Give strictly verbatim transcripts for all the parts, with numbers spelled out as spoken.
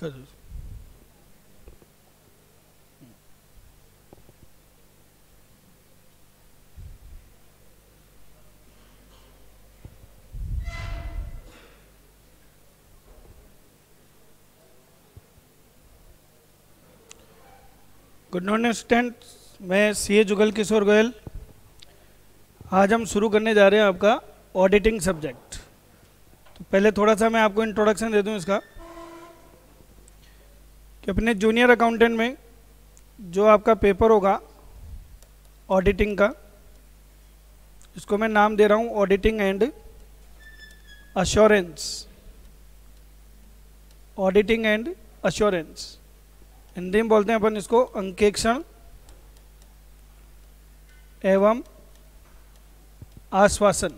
कर good morning students, मैं सी जुगल किशोर गोयल। आज हम शुरू करने जा रहे हैं आपका ऑडिटिंग सब्जेक्ट। तो पहले थोड़ा सा मैं आपको इंट्रोडक्शन दे दूं इसका कि अपने जूनियर अकाउंटेंट में जो आपका पेपर होगा ऑडिटिंग का, इसको मैं नाम दे रहा हूं auditing and assurance. Auditing and assurance Hindi में बोलते हैं अपन इसको अंकेक्षण एवं आश्वासन।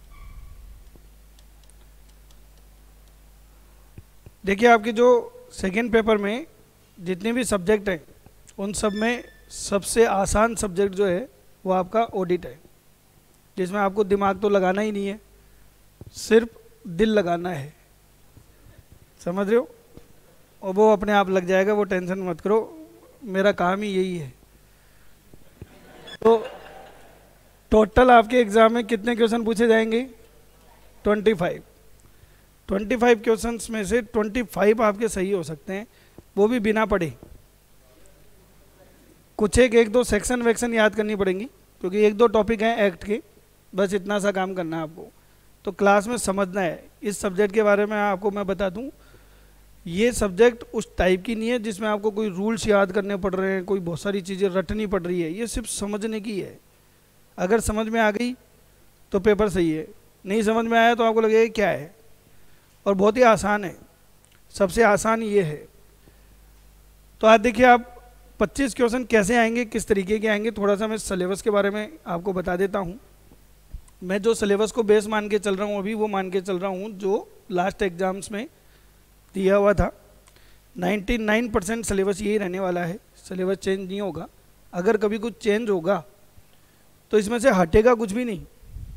देखिए, आपके जो सेकेंड पेपर में जितने भी सब्जेक्ट हैं उन सब में सबसे आसान सब्जेक्ट जो है वो आपका ऑडिट है, जिसमें आपको दिमाग तो लगाना ही नहीं है, सिर्फ दिल लगाना है। समझ रहे हो? और वो अपने आप लग जाएगा, वो टेंशन मत करो, मेरा काम ही यही है। तो टोटल आपके एग्जाम में कितने क्वेश्चन पूछे जाएंगे? पच्चीस। पच्चीस क्वेश्चंस में से पच्चीस आपके सही हो सकते हैं, वो भी बिना पढ़े। कुछ एक एक दो सेक्शन वेक्शन याद करनी पड़ेंगी, क्योंकि एक दो टॉपिक हैं एक्ट के, बस इतना सा काम करना है आपको। तो क्लास में समझना है। इस सब्जेक्ट के बारे में आपको मैं बता दूं, ये सब्जेक्ट उस टाइप की नहीं है जिसमें आपको कोई रूल्स याद करने पड़ रहे हैं, कोई बहुत सारी चीज़ें रटनी पड़ रही है। ये सिर्फ समझने की है। अगर समझ में आ गई तो पेपर सही है, नहीं समझ में आया तो आपको लगेगा क्या है। और बहुत ही आसान है, सबसे आसान ये है। तो आज देखिए, आप पच्चीस क्वेश्चन कैसे आएंगे, किस तरीके के आएंगे, थोड़ा सा मैं सिलेबस के बारे में आपको बता देता हूँ। मैं जो सिलेबस को बेस मान के चल रहा हूँ अभी, वो मान के चल रहा हूँ जो लास्ट एग्जाम्स में दिया हुआ था। निन्यानवे परसेंट सिलेबस यही रहने वाला है, सिलेबस चेंज नहीं होगा। अगर कभी कुछ चेंज होगा तो इसमें से हटेगा कुछ भी नहीं,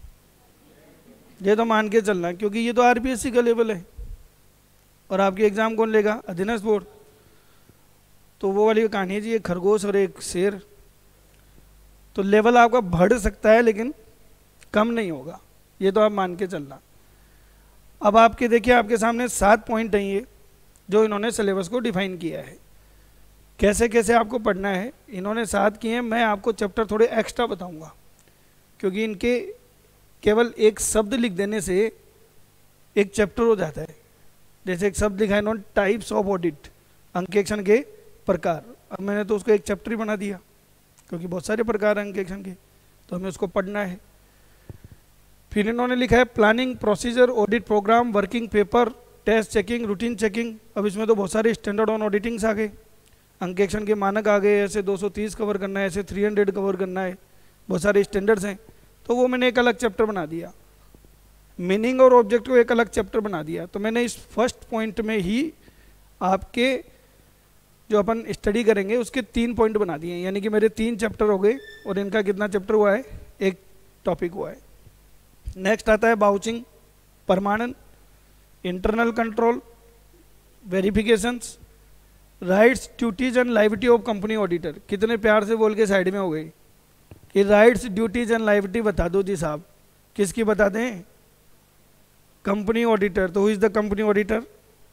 ये तो मान के चलना, क्योंकि ये तो आरपीएससी का लेवल है। और आपके एग्जाम कौन लेगा? अधीनस्थ बोर्ड। तो वो वाली कहानी है जी, एक खरगोश और एक शेर। तो लेवल आपका बढ़ सकता है लेकिन कम नहीं होगा, ये तो आप मान के चलना। अब आपके देखिए, आपके सामने सात पॉइंट हैं ये, जो इन्होंने सिलेबस को डिफाइन किया है। कैसे कैसे आपको पढ़ना है इन्होंने सात किए हैं। मैं आपको चैप्टर थोड़े एक्स्ट्रा बताऊंगा, क्योंकि इनके केवल एक शब्द लिख देने से एक चैप्टर हो जाता है। जैसे एक शब्द लिखा है इन्होंने, टाइप्स ऑफ ऑडिट, अंकेक्षण के प्रकार। अब मैंने तो उसको एक चैप्टर ही बना दिया, क्योंकि बहुत सारे प्रकार हैं अंकेक्षण के, तो हमें उसको पढ़ना है। फिर इन्होंने लिखा है planning, procedure, audit programme, working paper, test checking, routine checking. अब इसमें तो बहुत सारे स्टैंडर्ड ऑन ऑडिटिंग्स आ गए, अंकेक्षण के मानक आ गए। ऐसे दो सौ तीस कवर करना है, ऐसे तीन सौ कवर करना है, बहुत सारे स्टैंडर्ड्स हैं। तो वो मैंने एक अलग चैप्टर बना दिया। मीनिंग और ऑब्जेक्ट को एक अलग चैप्टर बना दिया। तो मैंने इस फर्स्ट पॉइंट में ही आपके जो अपन स्टडी करेंगे उसके तीन पॉइंट बना दिए, यानी कि मेरे तीन चैप्टर हो गए। और इनका कितना चैप्टर हुआ है? एक टॉपिक हुआ है। नेक्स्ट आता है बाउचिंग, प्रमाणन, internal control, verifications, rights, duties and liability of company auditor. कितने प्यार से बोल के साइड में हो गई कि राइट्स, ड्यूटीज एंड लायबिलिटी बता दो जी साहब। किसकी बता दें? Company auditor. तो who is the company auditor?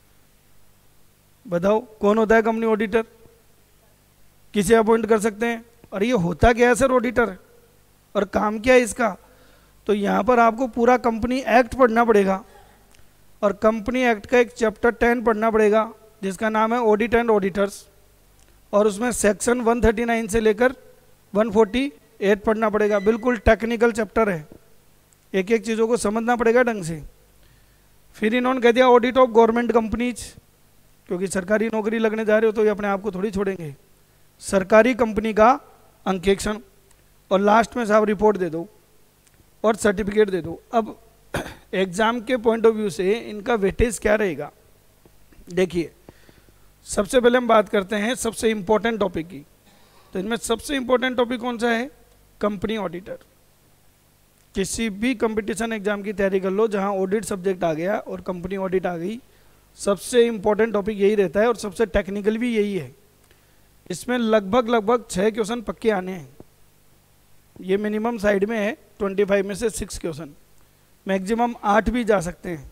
बताओ कौन होता है कंपनी ऑडिटर? किसे अपॉइंट कर सकते हैं? और ये होता क्या है सर ऑडिटर, और काम क्या है इसका? तो यहाँ पर आपको पूरा कंपनी एक्ट पढ़ना पड़ेगा, और कंपनी एक्ट का एक चैप्टर टेन पढ़ना पड़ेगा जिसका नाम है ऑडिट एंड ऑडिटर्स। और उसमें सेक्शन एक सौ उनतालीस से लेकर एक सौ अड़तालीस पढ़ना पड़ेगा। बिल्कुल टेक्निकल चैप्टर है, एक एक चीज़ों को समझना पड़ेगा ढंग से। फिर इन्होंने कह दिया ऑडिट ऑफ गवर्नमेंट कंपनीज, क्योंकि सरकारी नौकरी लगने जा रहे हो तो ये अपने आप को थोड़ी छोड़ेंगे। सरकारी कंपनी का अंकेक्षण, और लास्ट में साहब रिपोर्ट दे दो और सर्टिफिकेट दे दो। अब एग्जाम के पॉइंट ऑफ व्यू से इनका वेटेज क्या रहेगा? देखिए, सबसे पहले हम बात करते हैं सबसे इंपॉर्टेंट टॉपिक की। तो इनमें सबसे इंपॉर्टेंट टॉपिक कौन सा है? Company auditor. किसी भी कंपटीशन एग्जाम की तैयारी कर लो जहां ऑडिट सब्जेक्ट आ गया और कंपनी ऑडिट आ गई, सबसे इम्पोर्टेंट टॉपिक यही रहता है और सबसे टेक्निकल भी यही है। इसमें लगभग लगभग छः क्वेश्चन पक्के आने हैं। ये मिनिमम साइड में है, पच्चीस में से सिक्स क्वेश्चन, मैक्सिमम आठ भी जा सकते हैं।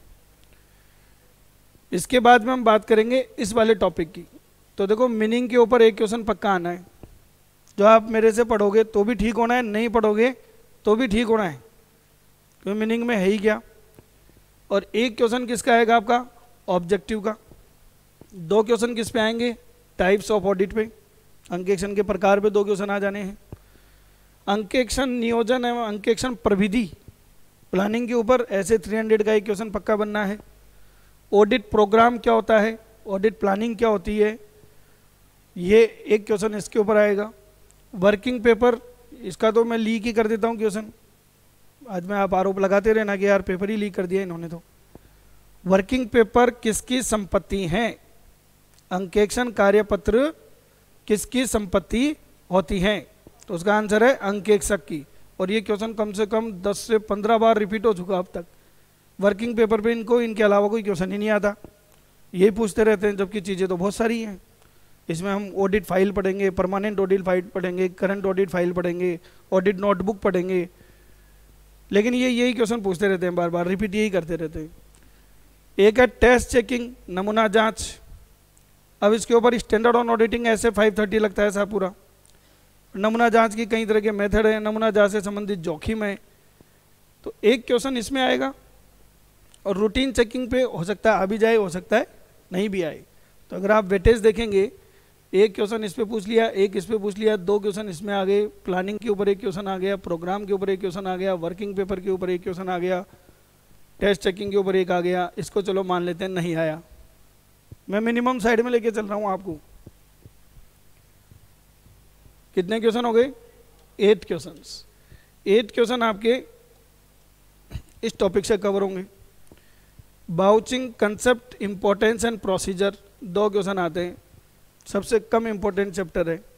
इसके बाद में हम बात करेंगे इस वाले टॉपिक की। तो देखो मीनिंग के ऊपर एक क्वेश्चन पक्का आना है, जो आप मेरे से पढ़ोगे तो भी ठीक होना है, नहीं पढ़ोगे तो भी ठीक होना है, क्योंकि मीनिंग में है ही क्या। और एक क्वेश्चन किसका आएगा आपका, ऑब्जेक्टिव का। दो क्वेश्चन किस पे आएंगे, टाइप्स ऑफ ऑडिट पे, अंकेक्षण के प्रकार पे दो क्वेश्चन आ जाने हैं। अंकेक्षण नियोजन एवं अंकेक्षण प्रविधि प्लानिंग के ऊपर ऐसे तीन सौ का एक क्वेश्चन पक्का बनना है। ऑडिट प्रोग्राम क्या होता है, ऑडिट प्लानिंग क्या होती है, ये एक क्वेश्चन इसके ऊपर आएगा। वर्किंग पेपर, इसका तो मैं लीक ही कर देता हूँ क्वेश्चन, आज में आप आरोप लगाते रहना कि यार पेपर ही लीक कर दिया इन्होंने। तो वर्किंग पेपर किसकी संपत्ति है, अंकेक्षण कार्यपत्र किसकी संपत्ति होती है, तो उसका आंसर है अंकेक्षक की। और ये क्वेश्चन कम से कम दस से पंद्रह बार रिपीट हो चुका अब तक। वर्किंग पेपर पे इनको इनके अलावा कोई क्वेश्चन ही नहीं आता, यही पूछते रहते हैं, जबकि चीज़ें तो बहुत सारी हैं। इसमें हम ऑडिट फाइल पढ़ेंगे, परमानेंट ऑडिट फाइल पढ़ेंगे, करंट ऑडिट फाइल पढ़ेंगे, ऑडिट नोटबुक पढ़ेंगे, लेकिन ये यही क्वेश्चन पूछते रहते हैं, बार बार रिपीट यही करते रहते हैं। एक है टेस्ट चेकिंग, नमूना जांच। अब इसके ऊपर स्टैंडर्ड ऑन ऑडिटिंग ऐसे फाइव थर्टी लगता है साहब पूरा। नमूना जांच की कई तरह के मेथड है, नमूना जांच से संबंधित जोखिम है, तो एक क्वेश्चन इसमें आएगा। और रूटीन चेकिंग पे हो सकता है आ भी जाए, हो सकता है नहीं भी आए। तो अगर आप वेटेज देखेंगे, एक क्वेश्चन इस पे पूछ लिया, एक इस पे पूछ लिया, दो क्वेश्चन इसमें आ गए, प्लानिंग के ऊपर एक क्वेश्चन आ गया, प्रोग्राम के ऊपर एक क्वेश्चन आ गया, वर्किंग पेपर के ऊपर एक क्वेश्चन आ गया, टेस्ट चेकिंग के ऊपर एक आ गया। इसको चलो मान लेते हैं नहीं आया, मैं मिनिमम साइड में लेके चल रहा हूँ आपको। कितने क्वेश्चन हो गए, एट क्वेश्चंस। एट क्वेश्चन आपके इस टॉपिक से कवर होंगे। Vouching concept, importance and procedure, दो क्वेश्चन आते हैं, सबसे कम इंपॉर्टेंट चैप्टर है।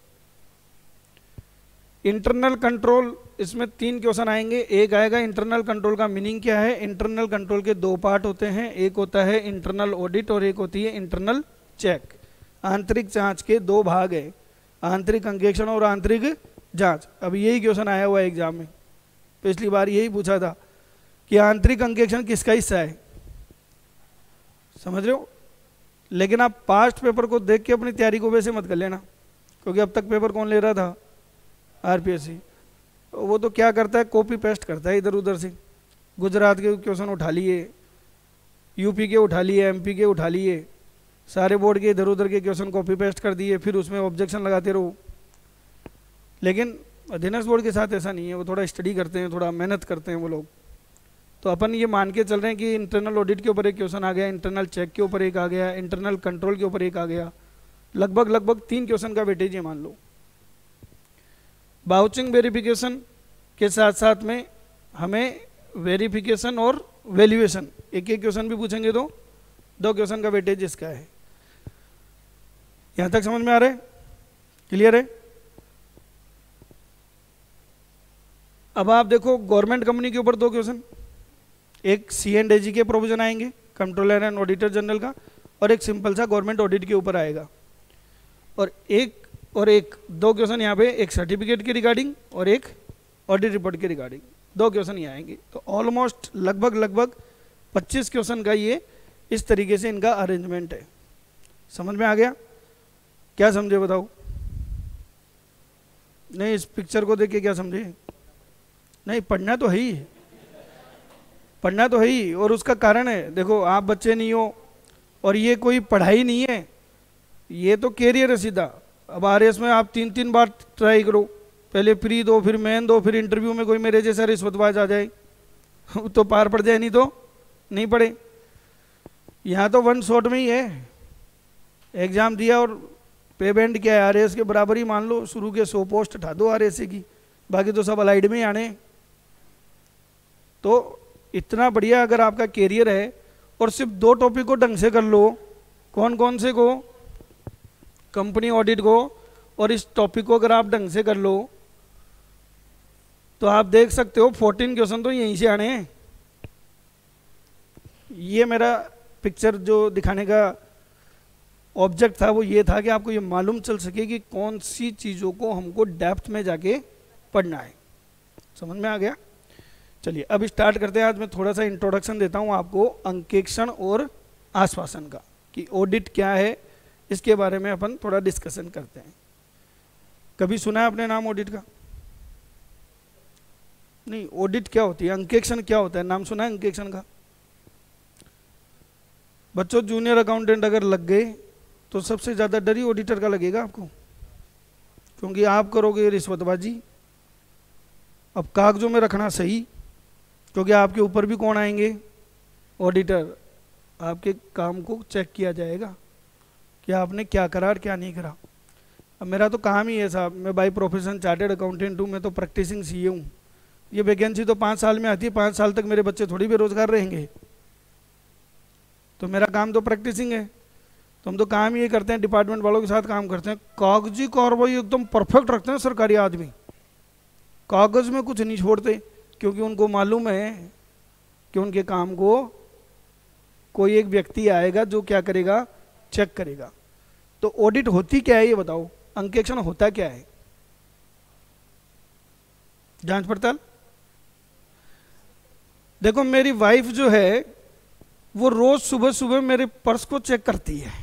इंटरनल कंट्रोल, इसमें तीन क्वेश्चन आएंगे। एक आएगा इंटरनल कंट्रोल का मीनिंग क्या है। इंटरनल कंट्रोल के दो पार्ट होते हैं, एक होता है इंटरनल ऑडिट और एक होती है इंटरनल चेक। आंतरिक जांच के दो भाग है, आंतरिक अंकेक्षण और आंतरिक जांच। अब यही क्वेश्चन आया हुआ है एग्जाम में, पिछली बार यही पूछा था कि आंतरिक अंकेक्षण किसका हिस्सा है, समझ रहे हो। लेकिन आप पास्ट पेपर को देख के अपनी तैयारी को वैसे मत कर लेना, क्योंकि अब तक पेपर कौन ले रहा था, आरपीएससी। वो तो क्या करता है, कॉपी पेस्ट करता है इधर उधर से। गुजरात के क्वेश्चन उठा लिए, यूपी के उठा लिए, एमपी के उठा लिए, सारे बोर्ड के इधर उधर के क्वेश्चन कॉपी पेस्ट कर दिए, फिर उसमें ऑब्जेक्शन लगाते रहो। लेकिन अध्ययन बोर्ड के साथ ऐसा नहीं है, वो थोड़ा स्टडी करते हैं, थोड़ा मेहनत करते हैं वो लोग। तो अपन ये मान के चल रहे हैं कि इंटरनल ऑडिट के ऊपर एक क्वेश्चन आ गया, इंटरनल चेक के ऊपर एक आ गया, इंटरनल कंट्रोल के ऊपर एक आ गया, लगभग लगभग तीन क्वेश्चन का वेटेज ये मान लो। बाउचिंग वेरिफिकेशन के साथ साथ में हमें वेरिफिकेशन और वैल्यूएशन, एक एक क्वेश्चन भी पूछेंगे तो दो क्वेश्चन का वेटेज इसका है। यहां तक समझ में आ रहा है, क्लियर है। अब आप देखो गवर्नमेंट कंपनी के ऊपर दो क्वेश्चन, एक सी एंड ए जी के प्रोविजन आएंगे, कंट्रोलर एंड ऑडिटर जनरल का, और एक सिंपल सा गवर्नमेंट ऑडिट के ऊपर आएगा। और एक और एक दो क्वेश्चन यहाँ पे, एक सर्टिफिकेट के रिगार्डिंग और एक ऑडिट रिपोर्ट के रिगार्डिंग, दो क्वेश्चन यहाँ आएंगे। तो ऑलमोस्ट लगभग लगभग पच्चीस क्वेश्चन का ये इस तरीके से इनका अरेंजमेंट है। समझ में आ गया, क्या समझे बताओ। नहीं, इस पिक्चर को देख के क्या समझे, नहीं पढ़ना तो है ही, पढ़ना तो है ही। और उसका कारण है, देखो आप बच्चे नहीं हो और ये कोई पढ़ाई नहीं है, ये तो कैरियर है सीधा। अब आरएस में आप तीन तीन बार ट्राई करो, पहले प्री दो, फिर मेन दो, फिर इंटरव्यू में कोई मेरे जैसा रिश्वतबाज आ जाए तो पार पड़ जाए, नहीं तो नहीं पड़े। यहाँ तो वन शॉट में ही है, एग्जाम दिया और पेमेंट क्या है, आरएस के बराबर ही मान लो, शुरू के सौ पोस्ट उठा दो आरएस की, बाकी तो सब अलाइड में ही आने। तो इतना बढ़िया अगर आपका कैरियर है और सिर्फ दो टॉपिक को ढंग से कर लो, कौन कौन से को, कंपनी ऑडिट को और इस टॉपिक को अगर आप ढंग से कर लो तो आप देख सकते हो फोर्टीन क्वेश्चन तो यहीं से आने हैं। ये मेरा पिक्चर जो दिखाने का ऑब्जेक्ट था वो ये था कि आपको ये मालूम चल सके कि कौन सी चीज़ों को हमको डेप्थ में जाके पढ़ना है। समझ में आ गया? चलिए अब स्टार्ट करते हैं। आज मैं थोड़ा सा इंट्रोडक्शन देता हूँ आपको अंकेक्षण और आश्वासन का, कि ऑडिट क्या है, इसके बारे में अपन थोड़ा डिस्कशन करते हैं। कभी सुना है आपने नाम ऑडिट का? नहीं, ऑडिट क्या होती है, अंकेक्षण क्या होता है, नाम सुना है अंकेक्षण का? बच्चों जूनियर अकाउंटेंट अगर लग गए तो सबसे ज़्यादा डर ही ऑडिटर का लगेगा आपको, क्योंकि आप करोगे रिश्वतबाजी। अब कागजों में रखना सही, क्योंकि आपके ऊपर भी कौन आएंगे, ऑडिटर। आपके काम को चेक किया जाएगा कि आपने क्या करा और क्या नहीं करा। अब मेरा तो काम ही है साहब, मैं बाई प्रोफेशन चार्टेड अकाउंटेंट हूँ, मैं तो प्रैक्टिसिंग सीए हूँ। ये वैकेंसी तो पाँच साल में आती है, पाँच साल तक मेरे बच्चे थोड़ी बेरोजगार रहेंगे। तो मेरा काम तो प्रैक्टिसिंग है, तो हम तो काम ये करते हैं, डिपार्टमेंट वालों के साथ काम करते हैं, कागजी कार्रवाई एकदम परफेक्ट रखते हैं सरकारी आदमी, कागज में कुछ नहीं छोड़ते, क्योंकि उनको मालूम है कि उनके काम को कोई एक व्यक्ति आएगा जो क्या करेगा, चेक करेगा। तो ऑडिट होती क्या है ये बताओ, अंकेक्षण होता क्या है? जांच पड़ताल। देखो मेरी वाइफ जो है वो रोज सुबह सुबह मेरे पर्स को चेक करती है।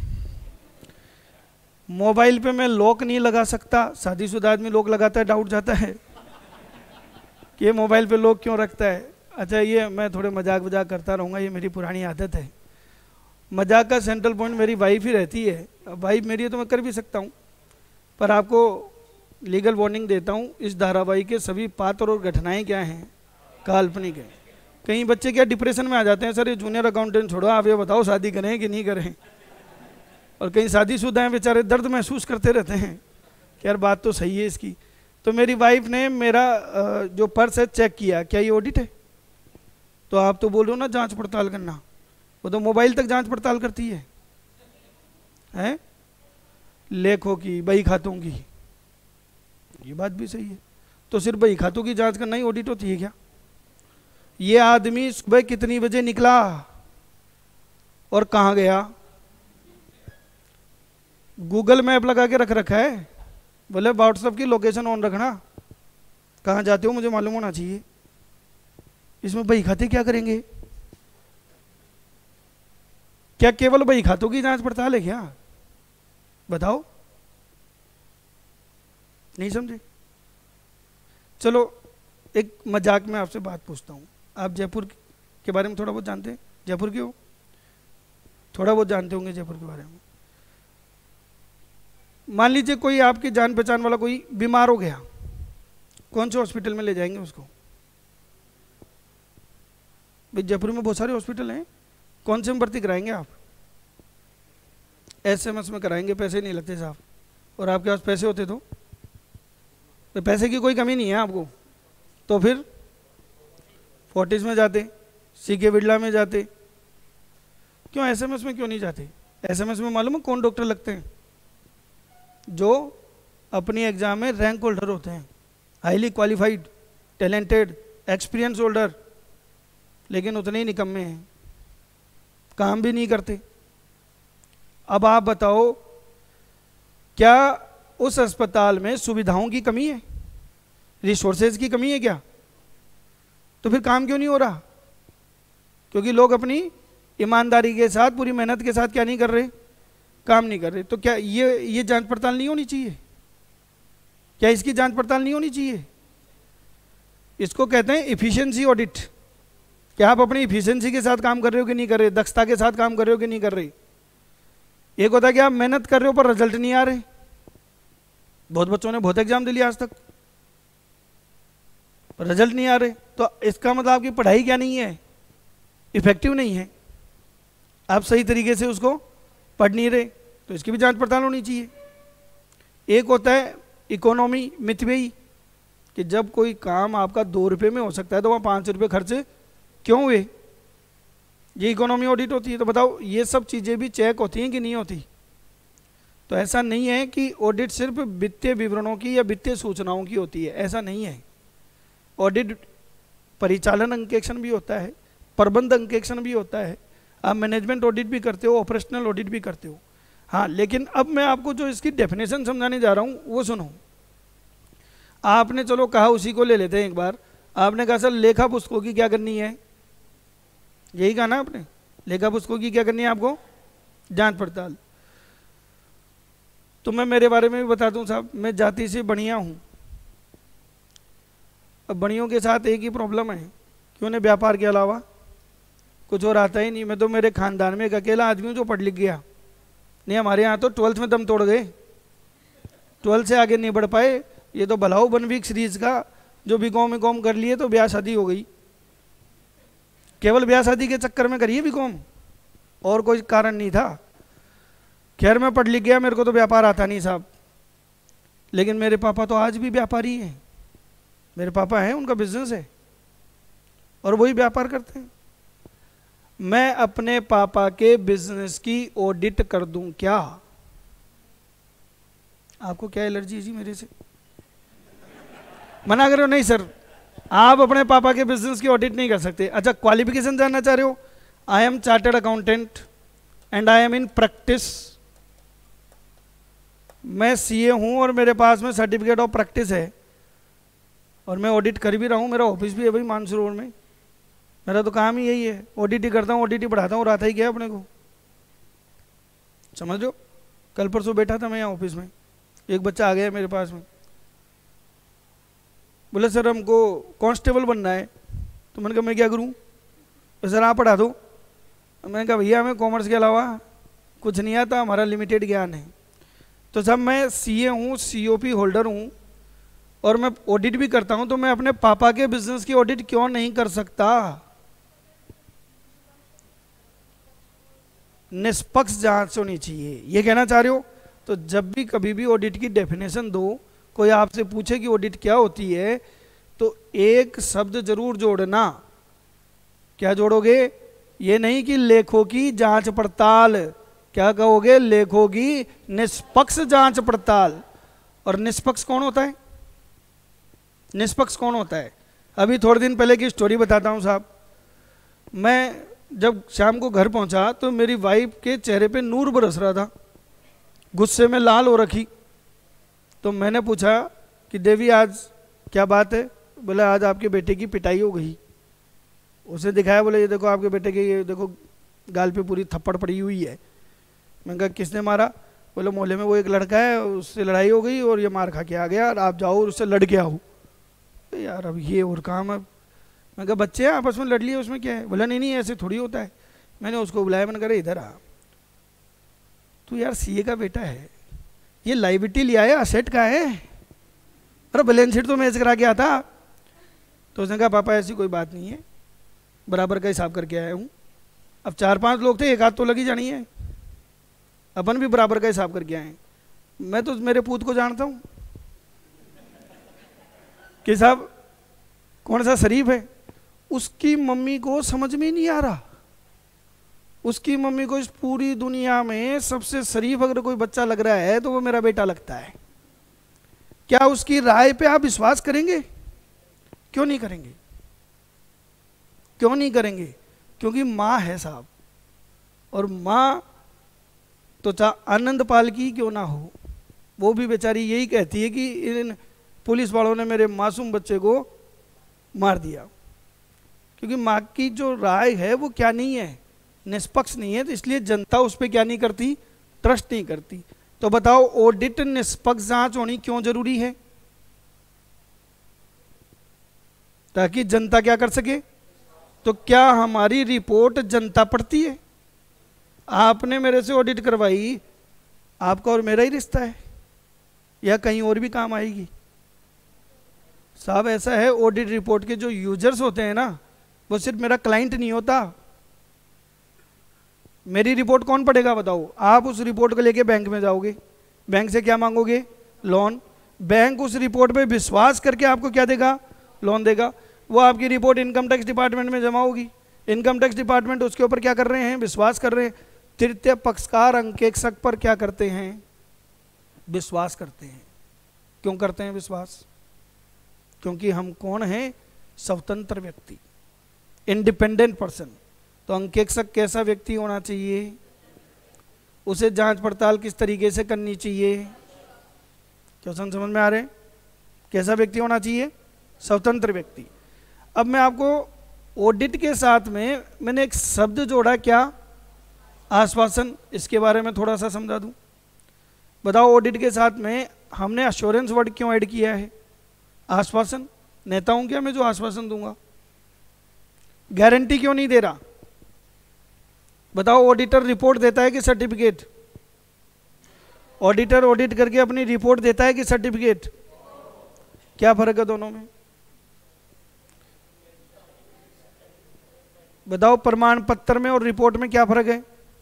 मोबाइल पे मैं लॉक नहीं लगा सकता, शादीशुदा आदमी लॉक लगाता है, डाउट जाता है कि ये मोबाइल पे लॉक क्यों रखता है। अच्छा ये मैं थोड़े मजाक वजाक करता रहूँगा, ये मेरी पुरानी आदत है। मजाक का सेंट्रल पॉइंट मेरी वाइफ ही रहती है। अब वाइफ मेरी है तो मैं कर भी सकता हूँ, पर आपको लीगल वार्निंग देता हूँ, इस धारावाहिक के सभी पात्र और घटनाएं क्या हैं, काल्पनिक है। कई बच्चे क्या डिप्रेशन में आ जाते हैं, सर ये जूनियर अकाउंटेंट छोड़ो, आप ये बताओ शादी करें कि नहीं करें। और कहीं शादीशुदा हैं बेचारे, दर्द महसूस करते रहते हैं कि यार बात तो सही है इसकी। तो मेरी वाइफ ने मेरा जो पर्स है चेक किया, क्या ये ऑडिट है? तो आप तो बोल रहे हो ना जांच पड़ताल करना, वो तो मोबाइल तक जांच पड़ताल करती है, हैं? लेखों की, बही खातों की, ये बात भी सही है। तो सिर्फ बही खातों की जांच करना ही ऑडिट होती है क्या? ये आदमी सुबह कितनी बजे निकला और कहाँ गया, गूगल मैप लगा के रख रखा है, बोले व्हाट्सएप की लोकेशन ऑन रखना, कहाँ जाते हो मुझे मालूम होना चाहिए। इसमें बही खाते क्या करेंगे? क्या केवल बही खातों की जांच पड़ताल है क्या? बताओ, नहीं समझे? चलो एक मजाक में आपसे बात पूछता हूँ, आप जयपुर के बारे में थोड़ा बहुत जानते हैं? जयपुर के हो, थोड़ा बहुत जानते होंगे जयपुर के बारे में। मान लीजिए कोई आपकी जान पहचान वाला कोई बीमार हो गया, कौन से हॉस्पिटल में ले जाएंगे उसको? भाई जयपुर में बहुत सारे हॉस्पिटल हैं, कौन से में भर्ती कराएंगे आप? एसएमएस में कराएंगे, पैसे नहीं लगते साहब। और आपके पास पैसे होते तो, तो पैसे की कोई कमी नहीं है आपको, तो फिर फोर्टिस में जाते, सीके बिरला में जाते। क्यों एसएमएस में क्यों नहीं जाते? एसएमएस में मालूम है कौन डॉक्टर लगते हैं? जो अपनी एग्जाम में रैंक होल्डर होते हैं, highly qualified, talented, experience holder, लेकिन उतने ही निकम्मे हैं, काम भी नहीं करते। अब आप बताओ, क्या उस अस्पताल में सुविधाओं की कमी है, रिसोर्सेज की कमी है क्या? तो फिर काम क्यों नहीं हो रहा? क्योंकि लोग अपनी ईमानदारी के साथ, पूरी मेहनत के साथ क्या नहीं कर रहे, काम नहीं कर रहे। तो क्या ये ये जांच पड़ताल नहीं होनी चाहिए? क्या इसकी जांच पड़ताल नहीं होनी चाहिए? इसको कहते हैं इफिशिएंसी ऑडिट। क्या आप अपनी इफिशिएंसी के साथ काम कर रहे हो कि नहीं कर रहे, दक्षता के साथ काम कर रहे हो कि नहीं कर रहे? एक होता है कि आप मेहनत कर रहे हो पर रिजल्ट नहीं आ रहे। बहुत बच्चों ने बहुत एग्जाम दे लिया आज तक, पर रिजल्ट नहीं आ रहे, तो इसका मतलब आपकी पढ़ाई क्या नहीं है, इफेक्टिव नहीं है, आप सही तरीके से उसको पढ़ नहीं रहे। तो इसकी भी जांच पड़ताल होनी चाहिए। एक होता है इकोनॉमी मितव्ययी, कि जब कोई काम आपका दो रुपये में हो सकता है तो वहाँ पाँच रुपये खर्च क्यों हुए, ये इकोनॉमी ऑडिट होती है। तो बताओ ये सब चीज़ें भी चेक होती हैं कि नहीं होती? तो ऐसा नहीं है कि ऑडिट सिर्फ वित्तीय विवरणों की या वित्तीय सूचनाओं की होती है, ऐसा नहीं है। ऑडिट परिचालन अंकेक्षण भी होता है, प्रबंध अंकेक्षण भी होता है। आप मैनेजमेंट ऑडिट भी करते हो, ऑपरेशनल ऑडिट भी करते हो। हाँ, लेकिन अब मैं आपको जो इसकी डेफिनेशन समझाने जा रहा हूँ वो सुनो। आपने चलो कहा, उसी को ले लेते हैं एक बार। आपने कहा सर लेखा पुस्तकों की क्या करनी है, यही कहा ना आपने, लेखा पुस्तकों की क्या करनी है आपको, जांच पड़ताल। तो मैं मेरे बारे में भी बता दूं साहब, मैं जाति से बढ़िया हूं। अब बढ़ियों के साथ एक ही प्रॉब्लम है कि उन्हें व्यापार के अलावा कुछ और आता ही नहीं। मैं तो मेरे खानदान में एक अकेला आदमी हूं जो पढ़ लिख गया। नहीं, हमारे यहाँ तो ट्वेल्थ में दम तोड़ गए, ट्वेल्थ से आगे नहीं बढ़ पाए। ये तो भलाओ वन वीक सीरीज का जो बी कॉम कॉम कर लिए तो ब्याह शादी हो गई। केवल ब्याह शादी के चक्कर में करिए बी कॉम, और कोई कारण नहीं था। खैर मैं पढ़ लिख गया, मेरे को तो व्यापार आता नहीं साहब। लेकिन मेरे पापा तो आज भी व्यापारी हैं। मेरे पापा हैं, उनका बिजनेस है और वही व्यापार करते हैं। मैं अपने पापा के बिजनेस की ऑडिट कर दूं क्या? आपको क्या एलर्जी है जी मेरे से? मना करो, नहीं सर आप अपने पापा के बिजनेस की ऑडिट नहीं कर सकते। अच्छा, क्वालिफिकेशन जानना चाह रहे हो? I am chartered accountant and I am in practice. मैं सीए हूं और मेरे पास में सर्टिफिकेट ऑफ प्रैक्टिस है और मैं ऑडिट कर भी रहा हूं। मेरा ऑफिस भी है भाई मानसरोवर में। मेरा तो काम ही यही है, ऑडिट ही करता हूँ, ऑडिट ही पढ़ाता हूँ। और आता ही क्या अपने को, समझ लो। कल परसों बैठा था मैं यहाँ ऑफिस में, एक बच्चा आ गया मेरे पास में, बोले सर हमको कांस्टेबल बनना है। तो मैंने कहा मैं क्या करूँ? तो सर आप पढ़ा दो। मैंने कहा भैया हमें कॉमर्स के अलावा कुछ नहीं आता, हमारा लिमिटेड ज्ञान है। तो जब मैं सीए हूँ, सीओपी होल्डर हूँ और मैं ऑडिट भी करता हूँ, तो मैं अपने पापा के बिजनेस की ऑडिट क्यों नहीं कर सकता? निष्पक्ष जांच होनी चाहिए, ये कहना चाह रहे हो? तो जब भी कभी भी ऑडिट की डेफिनेशन दो, कोई आपसे पूछे कि ऑडिट क्या होती है, तो एक शब्द जरूर जोड़ना। क्या जोड़ोगे? ये नहीं कि लेखों की जांच पड़ताल, क्या कहोगे? लेखों की निष्पक्ष जांच पड़ताल। और निष्पक्ष कौन होता है? निष्पक्ष कौन होता है? अभी थोड़े दिन पहले की स्टोरी बताता हूं साहब। मैं जब शाम को घर पहुंचा तो मेरी वाइफ के चेहरे पे नूर बरस रहा था, गुस्से में लाल हो रखी। तो मैंने पूछा कि देवी आज क्या बात है? बोले आज आपके बेटे की पिटाई हो गई। उसे दिखाया, बोले ये देखो आपके बेटे के, ये देखो गाल पे पूरी थप्पड़ पड़ी हुई है। मैंने कहा किसने मारा? बोले मोहल्ले में वो एक लड़का है, उससे लड़ाई हो गई और ये मार खा के आ गया और आप जाओ और उससे लड़ के आओ। तो यार अब ये और काम है। मैं कहा बच्चे आपस में लड़ लिए, उसमें क्या है? बोला नहीं नहीं ऐसे थोड़ी होता है। मैंने उसको बुलाया, मैंने कहा इधर आ, तू यार सीए का बेटा है, ये लाइबिलिटी लिया है असेट का है, अरे बैलेंस शीट तो मैच करा के आता। तो उसने कहा पापा ऐसी कोई बात नहीं है, बराबर का हिसाब करके आया हूँ। अब चार पांच लोग थे, एक आध तो लगी जानी है, अपन भी बराबर का हिसाब करके आए। मैं तो मेरे पूत को जानता हूँ कि साहब कौन सा शरीफ है। उसकी मम्मी को समझ में नहीं आ रहा, उसकी मम्मी को इस पूरी दुनिया में सबसे शरीफ अगर कोई बच्चा लग रहा है तो वो मेरा बेटा लगता है। क्या उसकी राय पे आप विश्वास करेंगे? क्यों नहीं करेंगे? क्यों नहीं करेंगे? क्योंकि माँ है साहब, और माँ तो चाहे आनंद पाल की क्यों ना हो, वो भी बेचारी यही कहती है कि इन पुलिस वालों ने मेरे मासूम बच्चे को मार दिया। क्योंकि माँ की जो राय है वो क्या नहीं है, निष्पक्ष नहीं है, तो इसलिए जनता उस पर क्या नहीं करती, ट्रस्ट नहीं करती। तो बताओ ऑडिट निष्पक्ष जांच होनी क्यों जरूरी है? ताकि जनता क्या कर सके। तो क्या हमारी रिपोर्ट जनता पढ़ती है? आपने मेरे से ऑडिट करवाई, आपका और मेरा ही रिश्ता है या कहीं और भी काम आएगी? साहब ऐसा है, ऑडिट रिपोर्ट के जो यूजर्स होते हैं ना, वो सिर्फ मेरा क्लाइंट नहीं होता। मेरी रिपोर्ट कौन पढ़ेगा बताओ? आप उस रिपोर्ट को लेके बैंक में जाओगे, बैंक से क्या मांगोगे? लोन। बैंक उस रिपोर्ट पे विश्वास करके आपको क्या देगा? लोन देगा। वो आपकी रिपोर्ट इनकम टैक्स डिपार्टमेंट में जमा होगी, इनकम टैक्स डिपार्टमेंट उसके ऊपर क्या कर रहे हैं? विश्वास कर रहे हैं। तृतीय पक्षकार अंकेक्षक पर क्या करते हैं? विश्वास करते हैं। क्यों करते हैं विश्वास? क्योंकि हम कौन हैं? स्वतंत्र व्यक्ति, इंडिपेंडेंट पर्सन। तो अंकेक्षक कैसा व्यक्ति होना चाहिए, उसे जांच पड़ताल किस तरीके से करनी चाहिए। क्वेश्चन समझ में आ रहे हैं? कैसा व्यक्ति होना चाहिए? स्वतंत्र व्यक्ति। अब मैं आपको ऑडिट के साथ में मैंने एक शब्द जोड़ा, क्या? आश्वासन। इसके बारे में थोड़ा सा समझा दूं। बताओ, ऑडिट के साथ में हमने अश्योरेंस वर्ड क्यों ऐड किया है? आश्वासन। नेता हूं क्या मैं जो आश्वासन दूंगा? गारंटी क्यों नहीं दे रहा? बताओ, ऑडिटर रिपोर्ट देता है कि सर्टिफिकेट? ऑडिटर ऑडिट करके अपनी रिपोर्ट देता है कि सर्टिफिकेट? क्या फर्क है दोनों में? बताओ, प्रमाण पत्र में और रिपोर्ट में क्या फर्क है?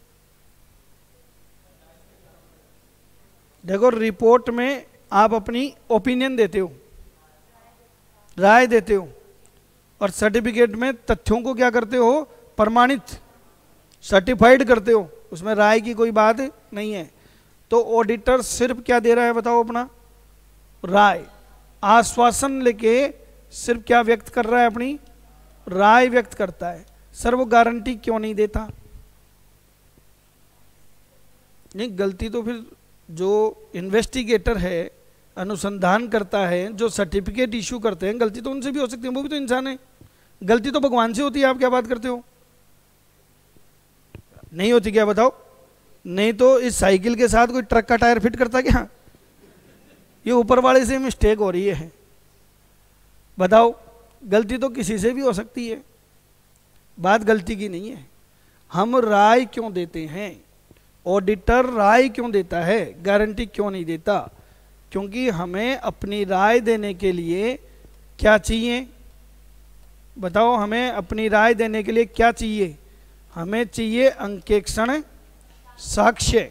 देखो, रिपोर्ट में आप अपनी ओपिनियन देते हो, राय देते हो, और सर्टिफिकेट में तथ्यों को क्या करते हो? प्रमाणित, सर्टिफाइड करते हो। उसमें राय की कोई बात नहीं है। तो ऑडिटर सिर्फ क्या दे रहा है? बताओ, अपना राय। आश्वासन लेके सिर्फ क्या व्यक्त कर रहा है? अपनी राय व्यक्त करता है। सर वो गारंटी क्यों नहीं देता? नहीं, गलती तो फिर जो इन्वेस्टिगेटर है, अनुसंधान करता है, जो सर्टिफिकेट इशू करते हैं, गलती तो उनसे भी हो सकती है, वो भी तो इंसान है। गलती तो भगवान से होती है। आप क्या बात करते हो? नहीं होती क्या? बताओ। नहीं तो इस साइकिल के साथ कोई ट्रक का टायर फिट करता क्या? ये ऊपर वाले से मिस्टेक हो रही है। बताओ, गलती तो किसी से भी हो सकती है। बात गलती की नहीं है। हम राय क्यों देते हैं? ऑडिटर राय क्यों देता है? गारंटी क्यों नहीं देता? क्योंकि हमें अपनी राय देने के लिए क्या चाहिए? बताओ, हमें अपनी राय देने के लिए क्या चाहिए? हमें चाहिए अंकेक्षण साक्ष्य,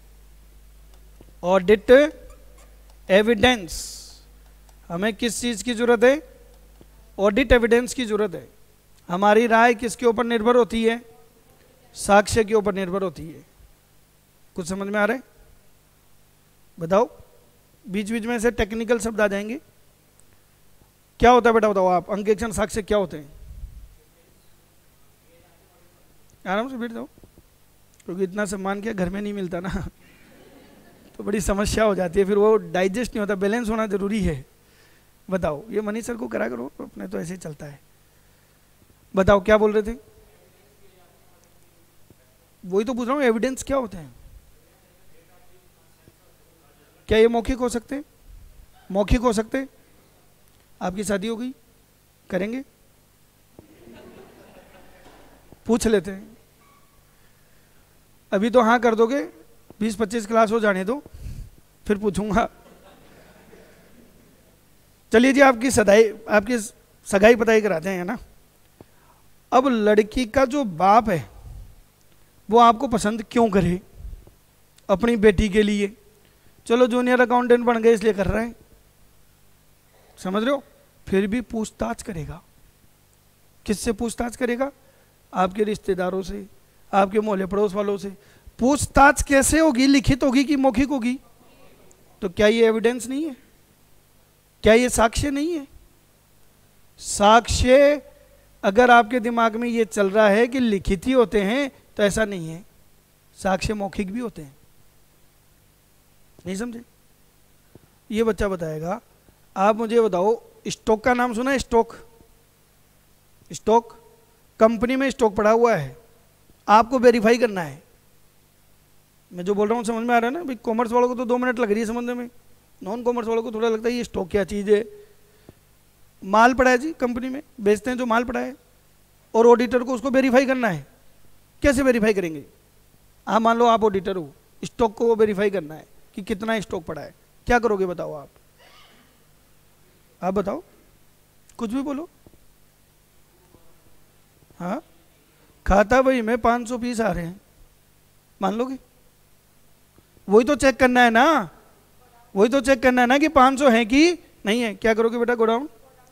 ऑडिट एविडेंस। हमें किस चीज की जरूरत है? ऑडिट एविडेंस की जरूरत है। हमारी राय किसके ऊपर निर्भर होती है? साक्ष्य के ऊपर निर्भर होती है। कुछ समझ में आ रहा है? बताओ, बीच बीच में ऐसे टेक्निकल शब्द आ जाएंगे। क्या होता है बेटा? बताओ आप, अंकेक्षण साक्ष्य क्या होते हैं? आराम से बैठ जाओ, क्योंकि इतना सम्मान क्या घर में नहीं मिलता ना तो बड़ी समस्या हो जाती है, फिर वो डाइजेस्ट नहीं होता। बैलेंस होना जरूरी है। बताओ, ये मनीष सर को करा करो, अपने तो ऐसे ही चलता है। बताओ, क्या बोल रहे थे? वही तो पूछ रहा हूँ, एविडेंस क्या होते हैं? क्या ये मौखिक हो सकते? मौखिक हो सकते? आपकी शादी हो गई, करेंगे? पूछ लेते हैं। अभी तो हाँ कर दोगे, बीस पच्चीस क्लास हो जाने दो, फिर पूछूंगा। चलिए जी, आपकी सदाई आपकी सगाई पताई कराते हैं ना। अब लड़की का जो बाप है वो आपको पसंद क्यों करे? अपनी बेटी के लिए। चलो जूनियर अकाउंटेंट बन गए इसलिए कर रहे हैं, समझ रहे हो? फिर भी पूछताछ करेगा। किससे पूछताछ करेगा? आपके रिश्तेदारों से, आपके मोहल्ले पड़ोस वालों से। पूछताछ कैसे होगी? लिखित होगी कि मौखिक होगी? तो क्या ये एविडेंस नहीं है? क्या ये साक्ष्य नहीं है? साक्ष्य अगर आपके दिमाग में ये चल रहा है कि लिखित ही होते हैं, तो ऐसा नहीं है। साक्ष्य मौखिक भी होते हैं। नहीं समझे? ये बच्चा बताएगा। आप मुझे बताओ, स्टॉक का नाम सुना है? स्टॉक स्टॉक कंपनी में स्टॉक पड़ा हुआ है, आपको वेरीफाई करना है। मैं जो बोल रहा हूँ समझ में आ रहा है ना? भाई कॉमर्स वालों को तो दो मिनट लग रही है समझने में, नॉन कॉमर्स वालों को थोड़ा लगता है ये स्टॉक क्या चीज़ है। माल पड़ा है जी, कंपनी में बेचते हैं जो माल पड़ा है, और ऑडिटर को उसको वेरीफाई करना है। कैसे वेरीफाई करेंगे? आप मान लो आप ऑडिटर हो, स्टॉक को वेरीफाई करना है कि कितना स्टॉक पड़ा है। क्या करोगे बताओ? आप आप बताओ, कुछ भी बोलो। हाँ, खाता वही में पाँच सौ पीस आ रहे हैं, मान लोगे? वही तो चेक करना है ना, वही तो चेक करना है ना कि पाँच सौ है कि नहीं है। क्या करोगे बेटा? गोडाउन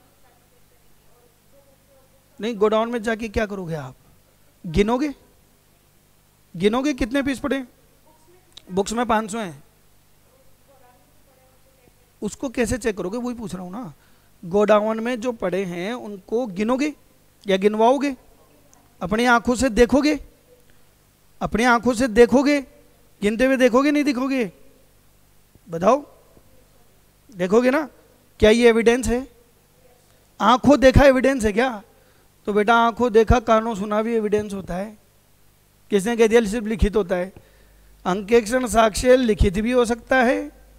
नहीं, गोडाउन में जाके क्या करोगे आप? गिनोगे गिनोगे कितने पीस पड़े? बुक्स में पाँच सौ हैं, उसको कैसे चेक करोगे? वही पूछ रहा हूँ ना। गोडाउन में जो पड़े हैं उनको गिनोगे या गिनवाओगे? अपनी आंखों से देखोगे, अपनी आंखों से देखोगे, गिनते हुए देखोगे नहीं देखोगे? बताओ, देखोगे ना? क्या ये एविडेंस है? आंखों देखा एविडेंस है क्या? तो बेटा आंखों देखा कानों सुना भी एविडेंस होता है। किसने कह दिया सिर्फ लिखित होता है? अंकेक्षण साक्ष्य लिखित भी हो सकता है,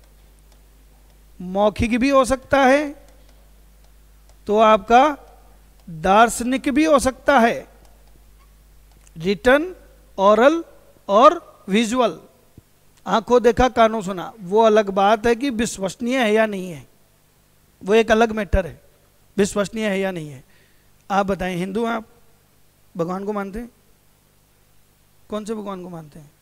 मौखिक भी हो सकता है, तो आपका दार्शनिक भी हो सकता है, रिटन, ऑरल और विजुअल। आंखों देखा कानों सुना वो अलग बात है कि विश्वसनीय है या नहीं है, वो एक अलग मैटर है, विश्वसनीय है या नहीं है। आप बताएं, हिंदू हैं आप? भगवान को मानते हैं? कौन से भगवान को मानते हैं?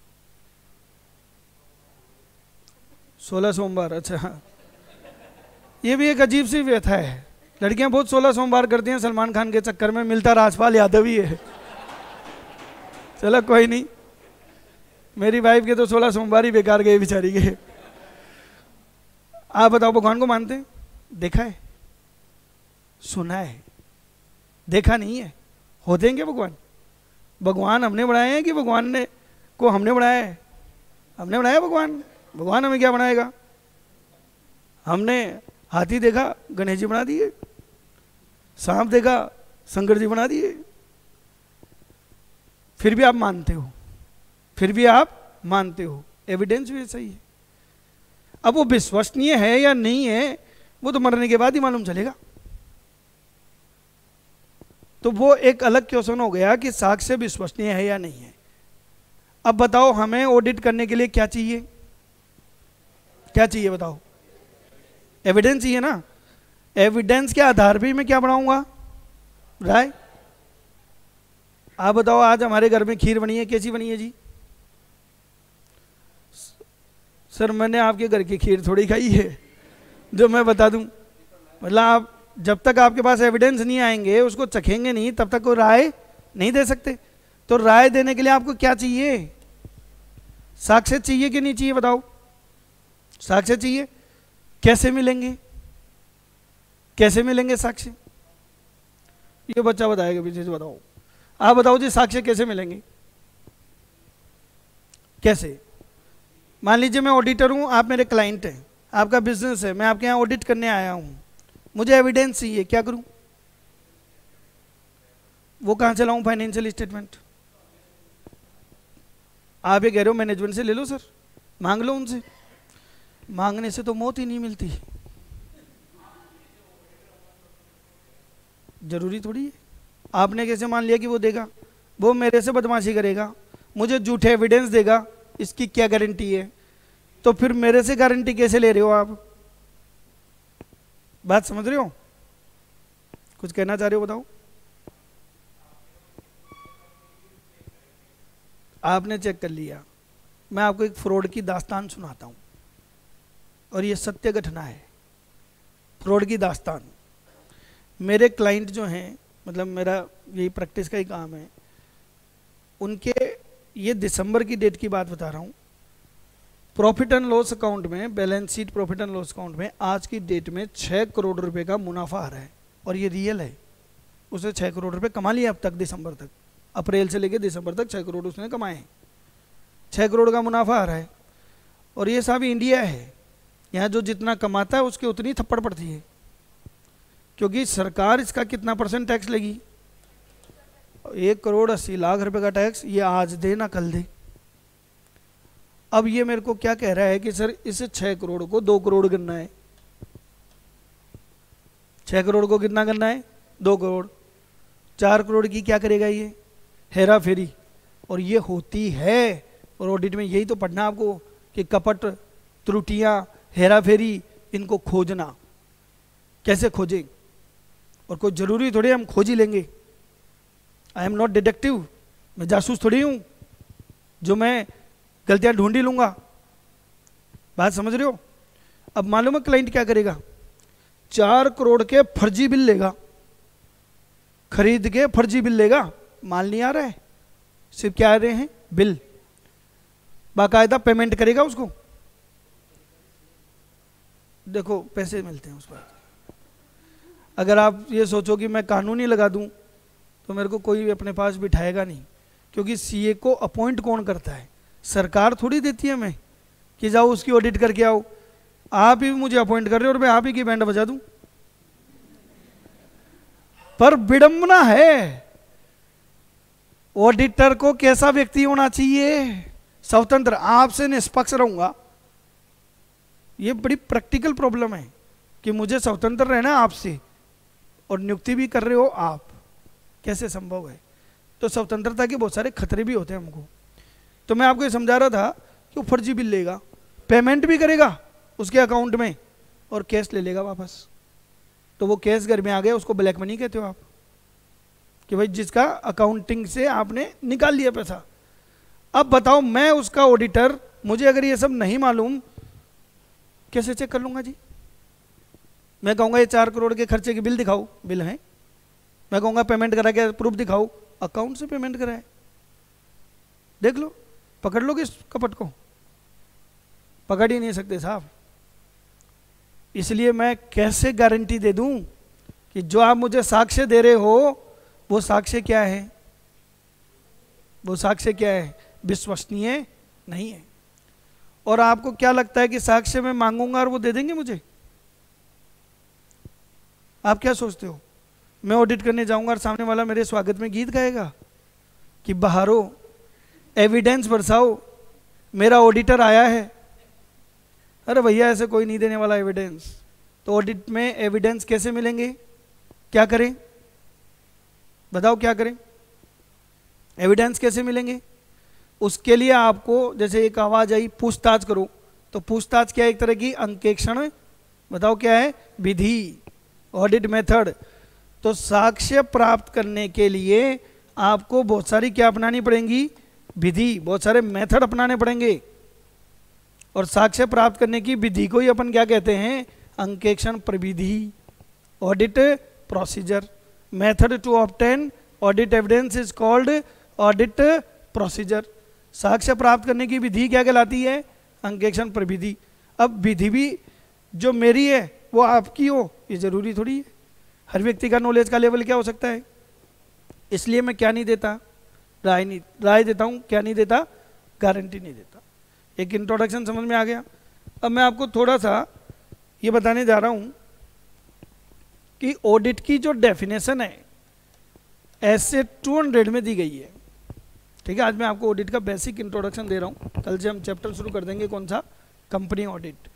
सोलह सोमवार, अच्छा। ये भी एक अजीब सी व्यथा है, लड़कियां बहुत सोलह सोमवार करती हैं सलमान खान के चक्कर में, मिलता राजपाल यादव ही है। चलो कोई नहीं, मेरी वाइफ के तो सोलह सोमवार ही बेकार गए बेचारी के। आप बताओ, भगवान को मानते हैं? देखा है, सुना है, देखा नहीं है। होते हैं क्या भगवान? भगवान हमने बनाए हैं कि भगवान ने को हमने बनाया है? हमने बनाया भगवान, भगवान हमें क्या बनाएगा? हमने हाथी देखा, गणेश जी बना दिए, सांप देखा, शंकर जी बना दिए। फिर भी आप मानते हो, फिर भी आप मानते हो, एविडेंस भी सही है। अब वो विश्वसनीय है या नहीं है वो तो मरने के बाद ही मालूम चलेगा। तो वो एक अलग क्वेश्चन हो गया कि साक्ष्य विश्वसनीय है या नहीं है। अब बताओ, हमें ऑडिट करने के लिए क्या चाहिए? क्या चाहिए बताओ? एविडेंस चाहिए ना। एविडेंस के आधार पे मैं क्या बनाऊंगा? राय। आप बताओ, आज हमारे घर में खीर बनी है, कैसी बनी है जी? सर मैंने आपके घर की खीर थोड़ी खाई है जो मैं बता दूं। मतलब आप जब तक आपके पास एविडेंस नहीं आएंगे, उसको चखेंगे नहीं, तब तक कोई राय नहीं दे सकते। तो राय देने के लिए आपको क्या चाहिए? साक्ष्य चाहिए कि नहीं चाहिए बताओ? साक्ष्य चाहिए। कैसे मिलेंगे? कैसे मिलेंगे साक्ष्य? ये बच्चा बताएगा पीछे से, बताओ। आप बताओ जी, साक्ष्य कैसे मिलेंगे? कैसे? मान लीजिए मैं ऑडिटर हूं, आप मेरे क्लाइंट हैं, आपका बिजनेस है, मैं आपके यहाँ ऑडिट करने आया हूं, मुझे एविडेंस चाहिए, क्या करूं? वो कहां से लाऊं? Financial statement. आप ये कह रहे हो मैनेजमेंट से ले लो सर, मांग लो उनसे। मांगने से तो मौत ही नहीं मिलती। जरूरी थोड़ी है। आपने कैसे मान लिया कि वो देगा? वो मेरे से बदमाशी करेगा, मुझे झूठे एविडेंस देगा, इसकी क्या गारंटी है? तो फिर मेरे से गारंटी कैसे ले रहे हो आप? बात समझ रहे हो? कुछ कहना चाह रहे हो बताओ? आपने चेक कर लिया। मैं आपको एक फ्रॉड की दास्तान सुनाता हूं, और ये सत्य घटना है। फ्रॉड की दास्तान। मेरे क्लाइंट जो हैं, मतलब मेरा यही प्रैक्टिस का ही काम है, उनके, ये दिसंबर की डेट की बात बता रहा हूं, प्रॉफिट एंड लॉस अकाउंट में, balance sheet profit and loss account में आज की डेट में छः करोड़ रुपए का मुनाफा आ रहा है। और ये रियल है। उसने छः करोड़ रुपए कमा लिया अब तक, दिसंबर तक, अप्रैल से लेकर दिसंबर तक छः करोड़ उसने कमाए हैं। छः करोड़ का मुनाफा आ रहा है। और ये सब इंडिया है, यहाँ जो जितना कमाता है उसकी उतनी थप्पड़ पड़ती है, क्योंकि सरकार इसका कितना परसेंट टैक्स लेगी? एक करोड़ अस्सी लाख रुपए का टैक्स। ये आज दे ना कल दे। अब ये मेरे को क्या कह रहा है कि सर इस छः करोड़ को दो करोड़ करना है। छः करोड़ को कितना करना है? दो करोड़। चार करोड़ की क्या करेगा ये? हेरा फेरी। और ये होती है। और ऑडिट में यही तो पढ़ना आपको कि कपट, त्रुटियां, हेरा फेरी, इनको खोजना। कैसे खोजें? और कोई जरूरी थोड़ी हम खोज ही लेंगे। आई एम नॉट डिटेक्टिव, मैं जासूस थोड़ी हूं जो मैं गलतियां ढूंढ ही लूंगा। बात समझ रहे हो? अब मालूम है क्लाइंट क्या करेगा? चार करोड़ के फर्जी बिल लेगा, खरीद के फर्जी बिल लेगा। माल नहीं आ रहा है, सिर्फ क्या आ रहे हैं? बिल। बाकायदा पेमेंट करेगा उसको। देखो पैसे मिलते हैं उस पर। अगर आप ये सोचो कि मैं कानूनी लगा दूं तो मेरे को कोई भी अपने पास बिठाएगा नहीं, क्योंकि सीए को अपॉइंट कौन करता है? सरकार थोड़ी देती है हमें कि जाओ उसकी ऑडिट करके आओ। आप ही मुझे अपॉइंट कर रहे हो और मैं आप ही की बैंड बजा दूं। पर विडंबना है, ऑडिटर को कैसा व्यक्ति होना चाहिए? स्वतंत्र, आपसे निष्पक्ष रहूंगा। ये बड़ी प्रैक्टिकल प्रॉब्लम है कि मुझे स्वतंत्र रहना आपसे और नियुक्ति भी कर रहे हो आप, कैसे संभव है? तो स्वतंत्रता के बहुत सारे खतरे भी होते हैं हमको। तो मैं आपको ये समझा रहा था कि वो फर्जी बिल लेगा, पेमेंट भी करेगा उसके अकाउंट में और कैश ले लेगा वापस। तो वो कैश घर में आ गया, उसको ब्लैक मनी कहते हो आप, कि भाई जिसका अकाउंटिंग से आपने निकाल लिया पैसा। अब बताओ, मैं उसका ऑडिटर, मुझे अगर ये सब नहीं मालूम कैसे चेक कर लूंगा जी? मैं कहूंगा ये चार करोड़ के खर्चे की बिल दिखाओ, बिल है। मैं कहूंगा पेमेंट करा के प्रूफ दिखाओ, अकाउंट से पेमेंट करा है, देख लो। पकड़ लोगे इस कपट को? पकड़ ही नहीं सकते साहब। इसलिए मैं कैसे गारंटी दे दूं कि जो आप मुझे साक्ष्य दे रहे हो वो साक्ष्य क्या है? वो साक्ष्य क्या है? विश्वसनीय नहीं है। और आपको क्या लगता है कि साक्ष्य में मांगूंगा और वो दे देंगे मुझे? आप क्या सोचते हो? मैं ऑडिट करने जाऊंगा और सामने वाला मेरे स्वागत में गीत गाएगा कि बहारो, एविडेंस बरसाओ, मेरा ऑडिटर आया है। अरे भैया, ऐसे कोई नहीं देने वाला एविडेंस। तो ऑडिट में एविडेंस कैसे मिलेंगे? क्या करें बताओ, क्या करें? एविडेंस कैसे मिलेंगे? उसके लिए आपको, जैसे एक आवाज आई पूछताछ करो, तो पूछताछ क्या है? एक तरह की अंकेक्षण, बताओ क्या है? विधि, ऑडिट मेथड। तो साक्ष्य प्राप्त करने के लिए आपको बहुत सारी क्या अपनानी पड़ेंगी? विधि, बहुत सारे मेथड अपनाने पड़ेंगे। और साक्ष्य प्राप्त करने की विधि को ही अपन क्या कहते हैं? अंकेक्षण प्रविधि, audit procedure. Method to obtain audit evidence is called audit procedure. साक्ष्य प्राप्त करने की विधि क्या कहलाती है? अंकेक्षण प्रविधि। अब विधि भी जो मेरी है वो आपकी हो, ये जरूरी थोड़ी है। हर व्यक्ति का नॉलेज का लेवल क्या हो सकता है। इसलिए मैं क्या नहीं देता? राय नहीं, राय देता हूं, क्या नहीं देता? गारंटी नहीं देता। एक इंट्रोडक्शन समझ में आ गया। अब मैं आपको थोड़ा सा ये बताने जा रहा हूं कि ऑडिट की जो डेफिनेशन है ऐसे टू हंड्रेड में दी गई है। ठीक है, आज मैं आपको ऑडिट का बेसिक इंट्रोडक्शन दे रहा हूं। कल से हम चैप्टर शुरू कर देंगे, कौन सा? Company audit.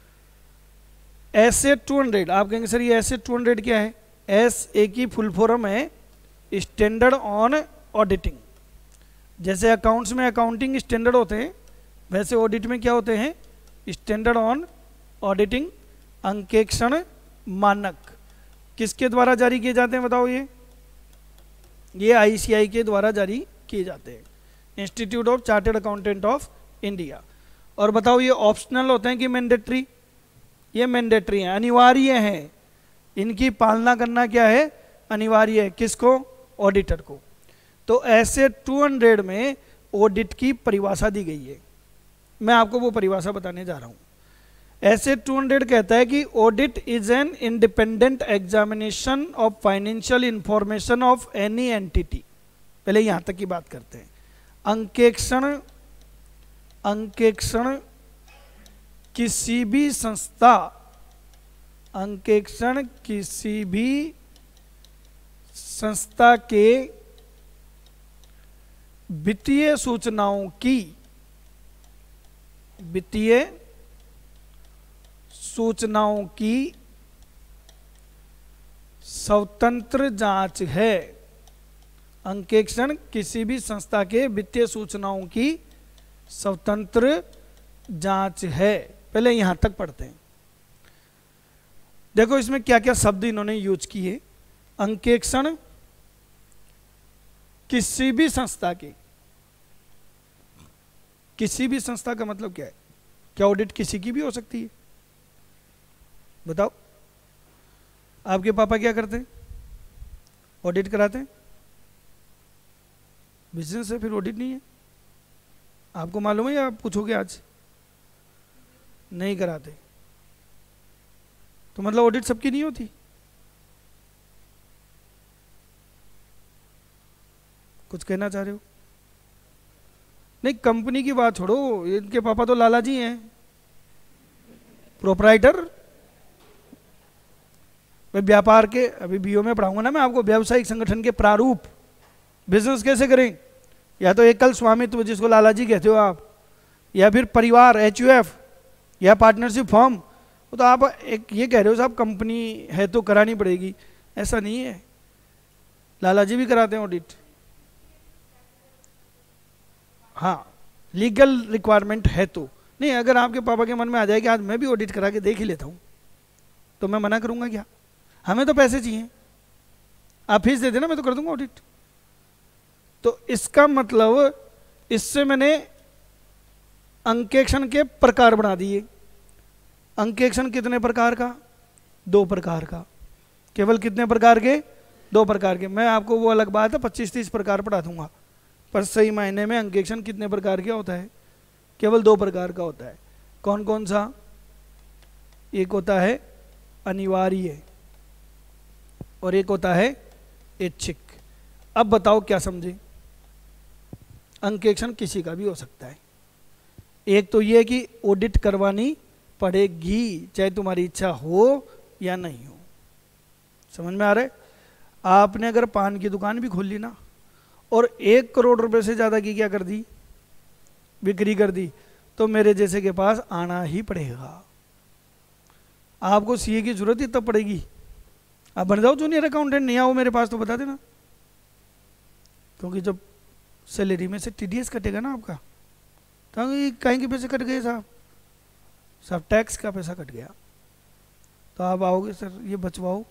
S A two hundred, आप कहेंगे सर ये ऐसे टू हंड्रेड क्या है? एस ए की फुल फॉर्म है स्टैंडर्ड ऑन ऑडिटिंग। जैसे अकाउंट्स में अकाउंटिंग स्टैंडर्ड होते हैं, वैसे ऑडिट में क्या होते हैं? स्टैंडर्ड ऑन ऑडिटिंग, अंकेक्षण मानक। किसके द्वारा जारी किए जाते हैं बताओ? ये ये आईसीआई के द्वारा जारी किए जाते हैं, institute of chartered accountant of India. और बताओ ये ऑप्शनल होते हैं कि मैंडेटरी? ये मैंडेटरी हैं, अनिवार्य हैं। इनकी पालना करना क्या है? अनिवार्य है। किसको? ऑडिटर को। तो ऐसे टू हंड्रेड में ऑडिट की परिभाषा दी गई है। मैं आपको वो परिभाषा बताने जा रहा हूं। ऐसे टू हंड्रेड कहता है कि audit is an independent examination of financial information of any entity. पहले यहां तक की बात करते हैं। अंकेक्षण, अंकेक्षण किसी भी संस्था, अंकेक्षण किसी भी संस्था के वित्तीय सूचनाओं की, वित्तीय सूचनाओं की स्वतंत्र जांच है। अंकेक्षण किसी भी संस्था के वित्तीय सूचनाओं की स्वतंत्र जांच है। पहले यहां तक पढ़ते हैं। देखो इसमें क्या क्या शब्द इन्होंने यूज किए। अंकेक्षण किसी भी संस्था के, किसी भी संस्था का मतलब क्या है? क्या ऑडिट किसी की भी हो सकती है? बताओ। आपके पापा क्या करते हैं? ऑडिट कराते हैं। बिजनेस है, फिर ऑडिट नहीं है। आपको मालूम है या आप पूछोगे आज? नहीं कराते, तो मतलब ऑडिट सबकी नहीं होती। कुछ कहना चाह रहे हो? नहीं, कंपनी की बात छोड़ो, इनके पापा तो लाला जी हैं, प्रोपराइटर। मैं व्यापार के, अभी बीओ में पढ़ाऊंगा ना मैं आपको, व्यावसायिक संगठन के प्रारूप, बिजनेस कैसे करें, या तो एकल स्वामित्व जिसको लाला जी कहते हो आप, या फिर परिवार एच यू एफ, या पार्टनरशिप फॉर्म। वो तो आप एक ये कह रहे हो साहब कंपनी है तो करानी पड़ेगी, ऐसा नहीं है, लाला जी भी कराते हैं ऑडिट। हाँ, लीगल रिक्वायरमेंट है तो नहीं। अगर आपके पापा के मन में आ जाए कि आज मैं भी ऑडिट करा के देख ही लेता हूँ, तो मैं मना करूँगा क्या? हमें तो पैसे चाहिए, आप फीस दे देना, मैं तो कर दूंगा ऑडिट। तो इसका मतलब इससे मैंने अंकेक्षण के प्रकार बना दिए। अंकेक्षण कितने प्रकार का? दो प्रकार का। केवल कितने प्रकार के? दो प्रकार के। मैं आपको वो अलग बात है पच्चीस तीस प्रकार पढ़ा दूंगा, पर सही मायने में अंकेक्षण कितने प्रकार का होता है? केवल दो प्रकार का होता है। कौन कौन सा? एक होता है अनिवार्य और एक होता है ऐच्छिक। अब बताओ क्या समझे? अंकेक्षण किसी का भी हो सकता है। एक तो ये कि ऑडिट करवानी पड़ेगी, चाहे तुम्हारी इच्छा हो या नहीं हो। समझ में आ रहा है? आपने अगर पान की दुकान भी खोल ली ना और एक करोड़ रुपए से ज़्यादा की क्या कर दी, बिक्री कर दी, तो मेरे जैसे के पास आना ही पड़ेगा। आपको सीए की जरूरत ही तब पड़ेगी। आप बन जाओ जूनियर अकाउंटेंट, नहीं आओ मेरे पास तो बता देना, क्योंकि जब सैलरी में से टीडीएस कटेगा ना आपका, तो ये कहीं के पैसे कट गए साहब, सब टैक्स का पैसा कट गया, तो आप आओगे सर ये बचवाओ,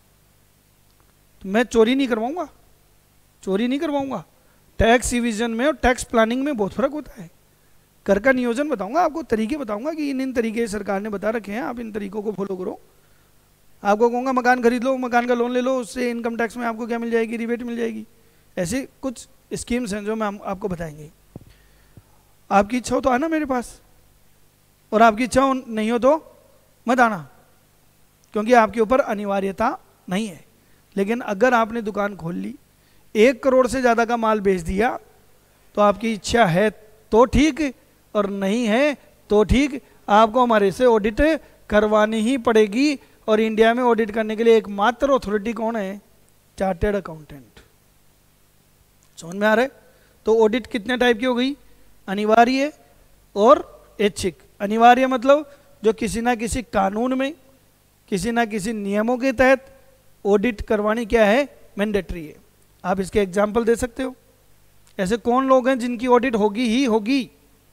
तो मैं चोरी नहीं करवाऊंगा, चोरी नहीं करवाऊंगा। टैक्स रिवीजन में और टैक्स प्लानिंग में बहुत फर्क होता है। कर का नियोजन बताऊंगा आपको, तरीके बताऊंगा कि इन इन तरीके सरकार ने बता रखे हैं, आप इन तरीकों को फॉलो करो। आपको कहूँगा मकान खरीद लो, मकान का लोन ले लो, उससे इनकम टैक्स में आपको क्या मिल जाएगी, रिबेट मिल जाएगी। ऐसे कुछ स्कीम्स हैं जो मैं आपको बताएंगे। आपकी इच्छा हो तो आना मेरे पास, और आपकी इच्छा हो नहीं हो तो मत आना, क्योंकि आपके ऊपर अनिवार्यता नहीं है। लेकिन अगर आपने दुकान खोल ली, एक करोड़ से ज़्यादा का माल बेच दिया, तो आपकी इच्छा है तो ठीक, और नहीं है तो ठीक, आपको हमारे से ऑडिट करवानी ही पड़ेगी। और इंडिया में ऑडिट करने के लिए एकमात्र अथॉरिटी कौन है? Chartered accountant. समझ में आ रहा है? तो ऑडिट कितने टाइप की हो गई? अनिवार्य और ऐच्छिक। अनिवार्य मतलब जो किसी ना किसी कानून में, किसी ना किसी नियमों के तहत ऑडिट करवानी क्या है? मैंडेटरी है। आप इसके एग्जाम्पल दे सकते हो? ऐसे कौन लोग हैं जिनकी ऑडिट होगी ही होगी?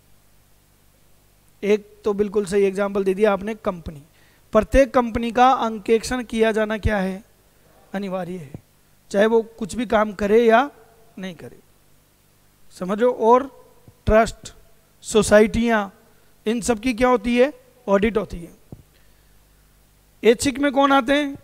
एक तो बिल्कुल सही एग्जाम्पल दे दिया आपने, कंपनी। प्रत्येक कंपनी का अंकेक्षण किया जाना क्या है? अनिवार्य है, चाहे वो कुछ भी काम करे या नहीं करे। समझो? और ट्रस्ट, सोसाइटियां, इन सब की क्या होती है? ऑडिट होती है। ऐच्छिक में कौन आते हैं?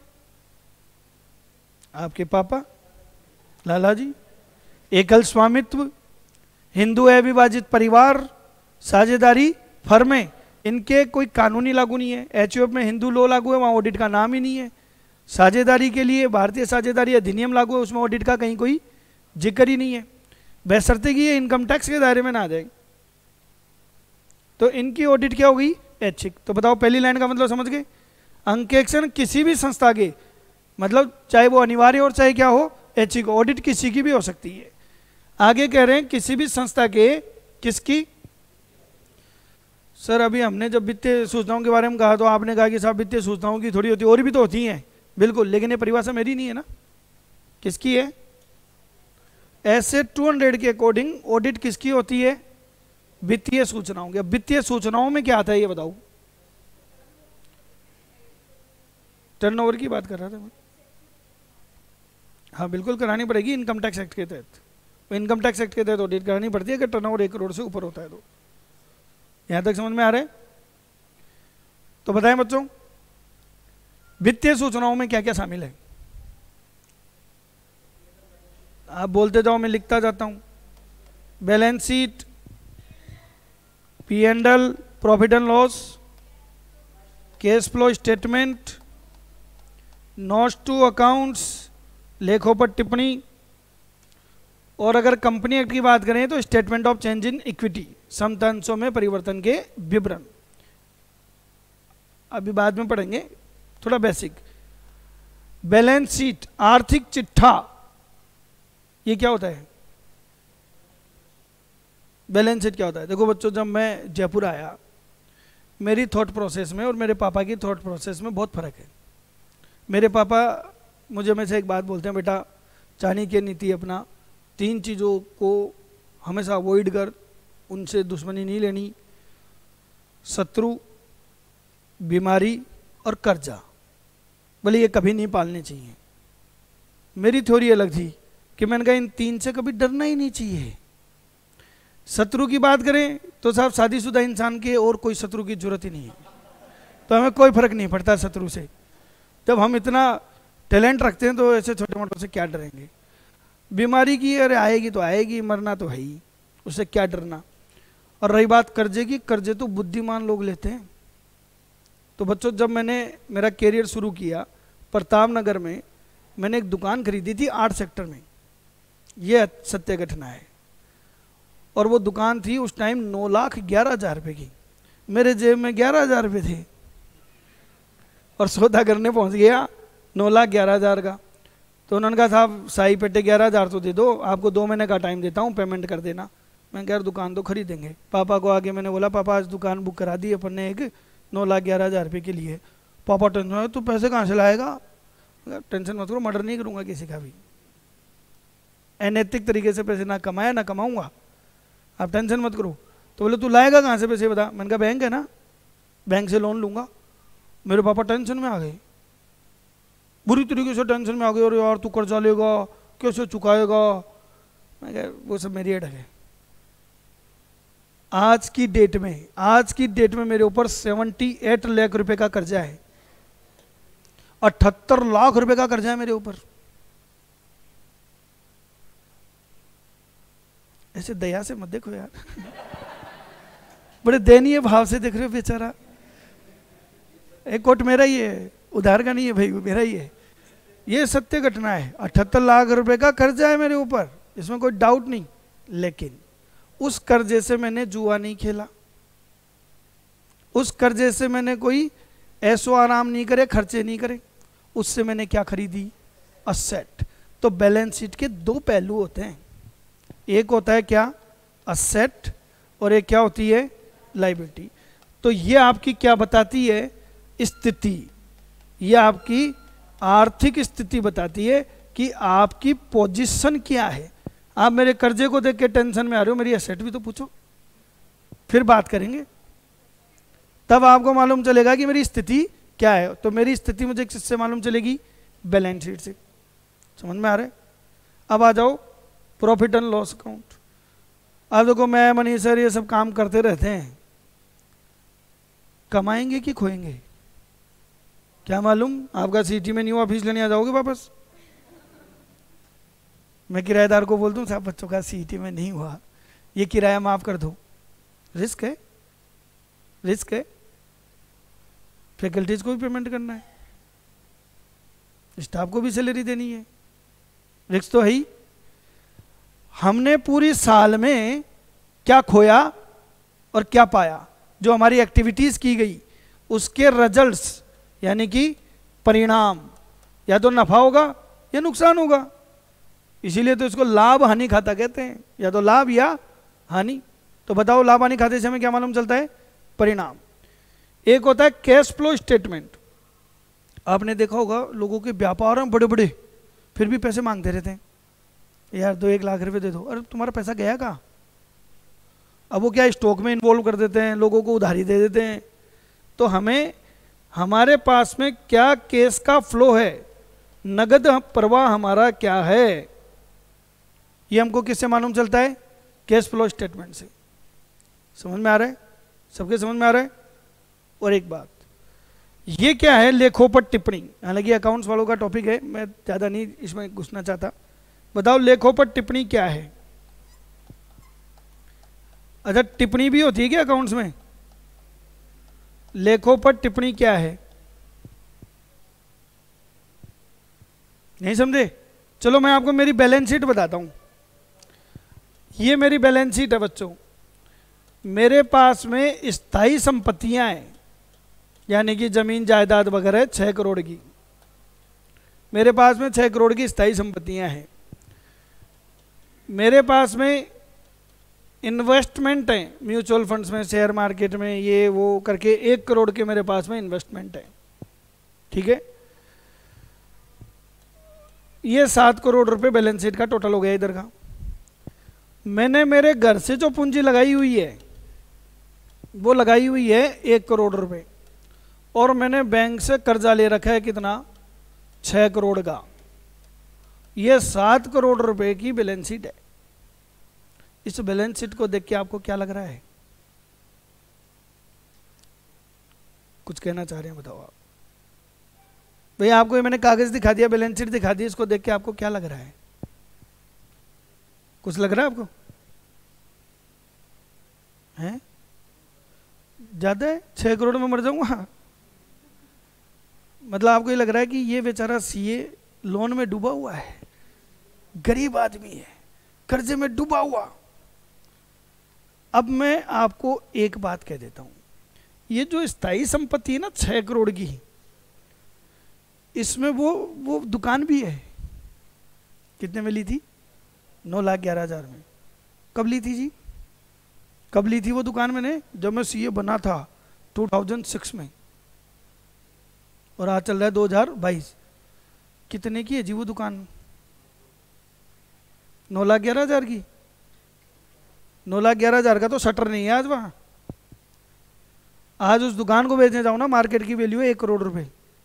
आपके पापा, लाला जी। एकल स्वामित्व, हिंदू अविभाजित परिवार, साझेदारी फर्में, इनके कोई कानूनी लागू नहीं है। एचयूएफ में हिंदू लॉ लागू है, वहाँ ऑडिट का नाम ही नहीं है। साझेदारी के लिए भारतीय साझेदारी अधिनियम लागू है, उसमें ऑडिट का कहीं कोई जिक्र ही नहीं है, बशर्ते कि ये इनकम टैक्स के दायरे में ना आ जाए। तो इनकी ऑडिट क्या होगी? ऐच्छिक। तो बताओ पहली लाइन का मतलब समझ गए? अंकेक्षण किसी भी संस्था के, मतलब चाहे वो अनिवार्य और चाहे क्या हो, ऐच्छिक। ऑडिट किसी की भी हो सकती है। आगे कह रहे हैं किसी भी संस्था के, किसकी? सर अभी हमने जब वित्तीय सूचनाओं के बारे में कहा तो आपने कहा कि साहब वित्तीय सूचनाओं की थोड़ी होती है, और भी तो होती हैं। बिल्कुल, लेकिन ये परिभाषा मेरी नहीं है ना, किसकी है? ऐसे टू हंड्रेड के अकॉर्डिंग ऑडिट किसकी होती है? वित्तीय सूचनाओं की। अब वित्तीय सूचनाओं में क्या आता है ये बताओ? टर्नओवर की बात कर रहा था मैं। हाँ बिल्कुल करानी पड़ेगी इनकम टैक्स एक्ट के तहत। इनकम टैक्स एक्ट के तहत ऑडिट करानी पड़ती है अगर टर्नओवर एक करोड़ से ऊपर होता है तो। यहां तक समझ में आ रहा है? तो बताएं बच्चों, वित्तीय सूचनाओं में क्या क्या शामिल है? आप बोलते जाओ, मैं लिखता जाता हूं। Balance sheet, P and L, profit and loss, cash flow statement, notes to accounts, लेखों पर टिप्पणी, और अगर कंपनी एक्ट की बात करें तो statement of change in equity, समतांशों में परिवर्तन के विवरण, अभी बाद में पढ़ेंगे, थोड़ा बेसिक। बैलेंस शीट, आर्थिक चिट्ठा, ये क्या होता है? बैलेंस शीट क्या होता है? देखो बच्चों, जब मैं जयपुर आया, मेरी थॉट प्रोसेस में और मेरे पापा की थॉट प्रोसेस में बहुत फर्क है। मेरे पापा मुझे में से एक बात बोलते हैं, बेटा चाणक्य नीति अपना, तीन चीज़ों को हमेशा अवॉइड कर, उनसे दुश्मनी नहीं लेनी, शत्रु, बीमारी और कर्जा, बोले ये कभी नहीं पालने चाहिए। मेरी थ्योरी अलग थी कि मैंने कहा इन तीन से कभी डरना ही नहीं चाहिए। शत्रु की बात करें तो साहब शादीशुदा इंसान के और कोई शत्रु की जरूरत ही नहीं है, तो हमें कोई फर्क नहीं पड़ता शत्रु से। जब हम इतना टैलेंट रखते हैं तो ऐसे छोटे मोटों से क्या डरेंगे। बीमारी की अरे आएगी तो आएगी, मरना तो है ही, उससे क्या डरना। और रही बात कर्जे की, कर्जे तो बुद्धिमान लोग लेते हैं। तो बच्चों, जब मैंने मेरा कैरियर शुरू किया प्रताप नगर में, मैंने एक दुकान खरीदी थी आर्ट सेक्टर में, ये सत्य घटना है। और वो दुकान थी उस टाइम नौ लाख ग्यारह हजार रुपये की, मेरे जेब में ग्यारह हजार रुपये थे, और सौदा करने पहुंच गया नौ लाख ग्यारह हजार का। तो उन्होंने कहा साहब साई पेटे ग्यारह हजार तो दे दो, आपको दो महीने का टाइम देता हूँ, पेमेंट कर देना। मैं कह दुकान तो खरीदेंगे। पापा को आगे मैंने बोला पापा आज दुकान बुक करा दी अपन ने एक नौ लाख ग्यारह हजार रुपये के लिए। पापा टेंशन है, तू पैसे कहाँ से लाएगा? टेंशन मत करो, मर्डर नहीं करूँगा किसी का भी, अनैतिक तरीके से पैसे ना कमाया ना कमाऊँगा, आप टेंशन मत करो। तो बोले तू लाएगा कहाँ से पैसे बता? मैंने कहा बैंक है ना, बैंक से लोन लूँगा। मेरे पापा टेंशन में आ गए, बुरी तरीके से टेंशन में आ गए, और यार तू कर्जा लेगा कैसे चुकाएगा? मैं कहा वो सब मेरी अटक है। आज की डेट में आज की डेट में मेरे ऊपर अठहत्तर लाख रुपए का कर्जा है, अठहत्तर लाख रुपए का कर्जा है मेरे ऊपर। ऐसे दया से मत देखो यार बड़े दयनीय भाव से देख रहे हो बेचारा। एक कोट मेरा ही है, उधार का नहीं है भाई, मेरा ही है। ये सत्य घटना है, अठहत्तर लाख रुपए का कर्जा है मेरे ऊपर, इसमें कोई डाउट नहीं। लेकिन उस कर्जे से मैंने जुआ नहीं खेला, उस कर्जे से मैंने कोई ऐसो आराम नहीं करे, खर्चे नहीं करे। उससे मैंने क्या खरीदी? असेट। तो बैलेंस शीट के दो पहलू होते हैं, एक होता है क्या? असेट, और एक क्या होती है? लायबिलिटी। तो ये आपकी क्या बताती है? स्थिति। ये आपकी आर्थिक स्थिति बताती है कि आपकी पोजीशन क्या है। आप मेरे कर्जे को देख के टेंशन में आ रहे हो, मेरी एसेट भी तो पूछो, फिर बात करेंगे, तब आपको मालूम चलेगा कि मेरी स्थिति क्या है। तो मेरी स्थिति मुझे किससे मालूम चलेगी? बैलेंस शीट से। समझ में आ रहा है? अब आ जाओ प्रॉफिट एंड लॉस अकाउंट। अब देखो मैं मनी सर ये सब काम करते रहते हैं, कमाएंगे कि खोएंगे क्या मालूम? आपका सिटी में न्यू ऑफिस लेने आ जाओगे वापस, मैं किराएदार को बोल दूं साहब बच्चों का सिटी में नहीं हुआ, ये किराया माफ कर दो। रिस्क है, रिस्क है। फैकल्टीज को भी पेमेंट करना है, स्टाफ को भी सैलरी देनी है, रिस्क तो है ही। हमने पूरी साल में क्या खोया और क्या पाया, जो हमारी एक्टिविटीज की गई उसके रिजल्ट्स यानी कि परिणाम, या तो नफा होगा या नुकसान होगा। इसीलिए तो इसको लाभ हानि खाता कहते हैं, या तो लाभ या हानि। तो बताओ लाभ हानि खाते से हमें क्या मालूम चलता है? परिणाम। एक होता है कैश फ्लो स्टेटमेंट। आपने देखा होगा लोगों के व्यापार हैं बड़े बड़े, फिर भी पैसे मांगते रहते हैं, यार दो एक लाख रुपए दे दो। अरे तुम्हारा पैसा गया कहाँ? अब वो क्या स्टॉक में इन्वॉल्व कर देते हैं, लोगों को उधारी दे देते हैं। तो हमें हमारे पास में क्या केस का फ्लो है, नगद प्रवाह हमारा क्या है, ये हमको किससे मालूम चलता है? कैश फ्लो स्टेटमेंट से। समझ में आ रहा है? सबके समझ में आ रहा है? और एक बात, ये क्या है? लेखोपट टिप्पणी। हालांकि अकाउंट्स वालों का टॉपिक है, मैं ज़्यादा नहीं इसमें घुसना चाहता। बताओ लेखोपट टिप्पणी क्या है? अच्छा टिप्पणी भी होती है क्या अकाउंट्स में? लेखोपट टिप्पणी क्या है? नहीं समझे? चलो मैं आपको मेरी बैलेंस शीट बताता हूं। ये मेरी बैलेंस शीट है बच्चों। मेरे पास में स्थायी संपत्तियां हैं, यानी कि जमीन जायदाद वगैरह छः करोड़ की, मेरे पास में छः करोड़ की स्थायी संपत्तियां हैं। मेरे पास में इन्वेस्टमेंट है, म्यूचुअल फंड्स में, शेयर मार्केट में, ये वो करके एक करोड़ के मेरे पास में इन्वेस्टमेंट है। ठीक है, ये सात करोड़ रुपए बैलेंस शीट का टोटल हो गया इधर का। मैंने मेरे घर से जो पूंजी लगाई हुई है वो लगाई हुई है एक करोड़ रुपए, और मैंने बैंक से कर्जा ले रखा है कितना, छः करोड़ का। ये सात करोड़ रुपए की बैलेंस शीट है। इस बैलेंस शीट को देख के आपको क्या लग रहा है? कुछ कहना चाह रहे हैं, बताओ आप। भैया आपको ये मैंने कागज दिखा दिया, बैलेंस शीट दिखा दी, इसको देख के आपको क्या लग रहा है? कुछ लग रहा है आपको? हैं? ज्यादा है? छह करोड़ में मर जाऊंगा? मतलब आपको ये लग रहा है कि ये बेचारा सीए लोन में डूबा हुआ है, गरीब आदमी है, कर्जे में डूबा हुआ। अब मैं आपको एक बात कह देता हूं, ये जो स्थायी संपत्ति है ना छह करोड़ की, इसमें वो वो दुकान भी है। कितने में ली थी? नौ लाख ग्यारह हजार में। कब ली थी जी? कब ली थी वो दुकान मैंने? जब मैं सीए बना था दो हज़ार छह में, और आज चल रहा है दो हज़ार बाईस। कितने की है जी वो दुकान? नौ लाख ग्यारह हजार की। नौ लाख ग्यारह हजार का तो शटर नहीं है आज वहां। आज उस दुकान को बेचने जाओ ना, मार्केट की वैल्यू है एक करोड़ रुपए।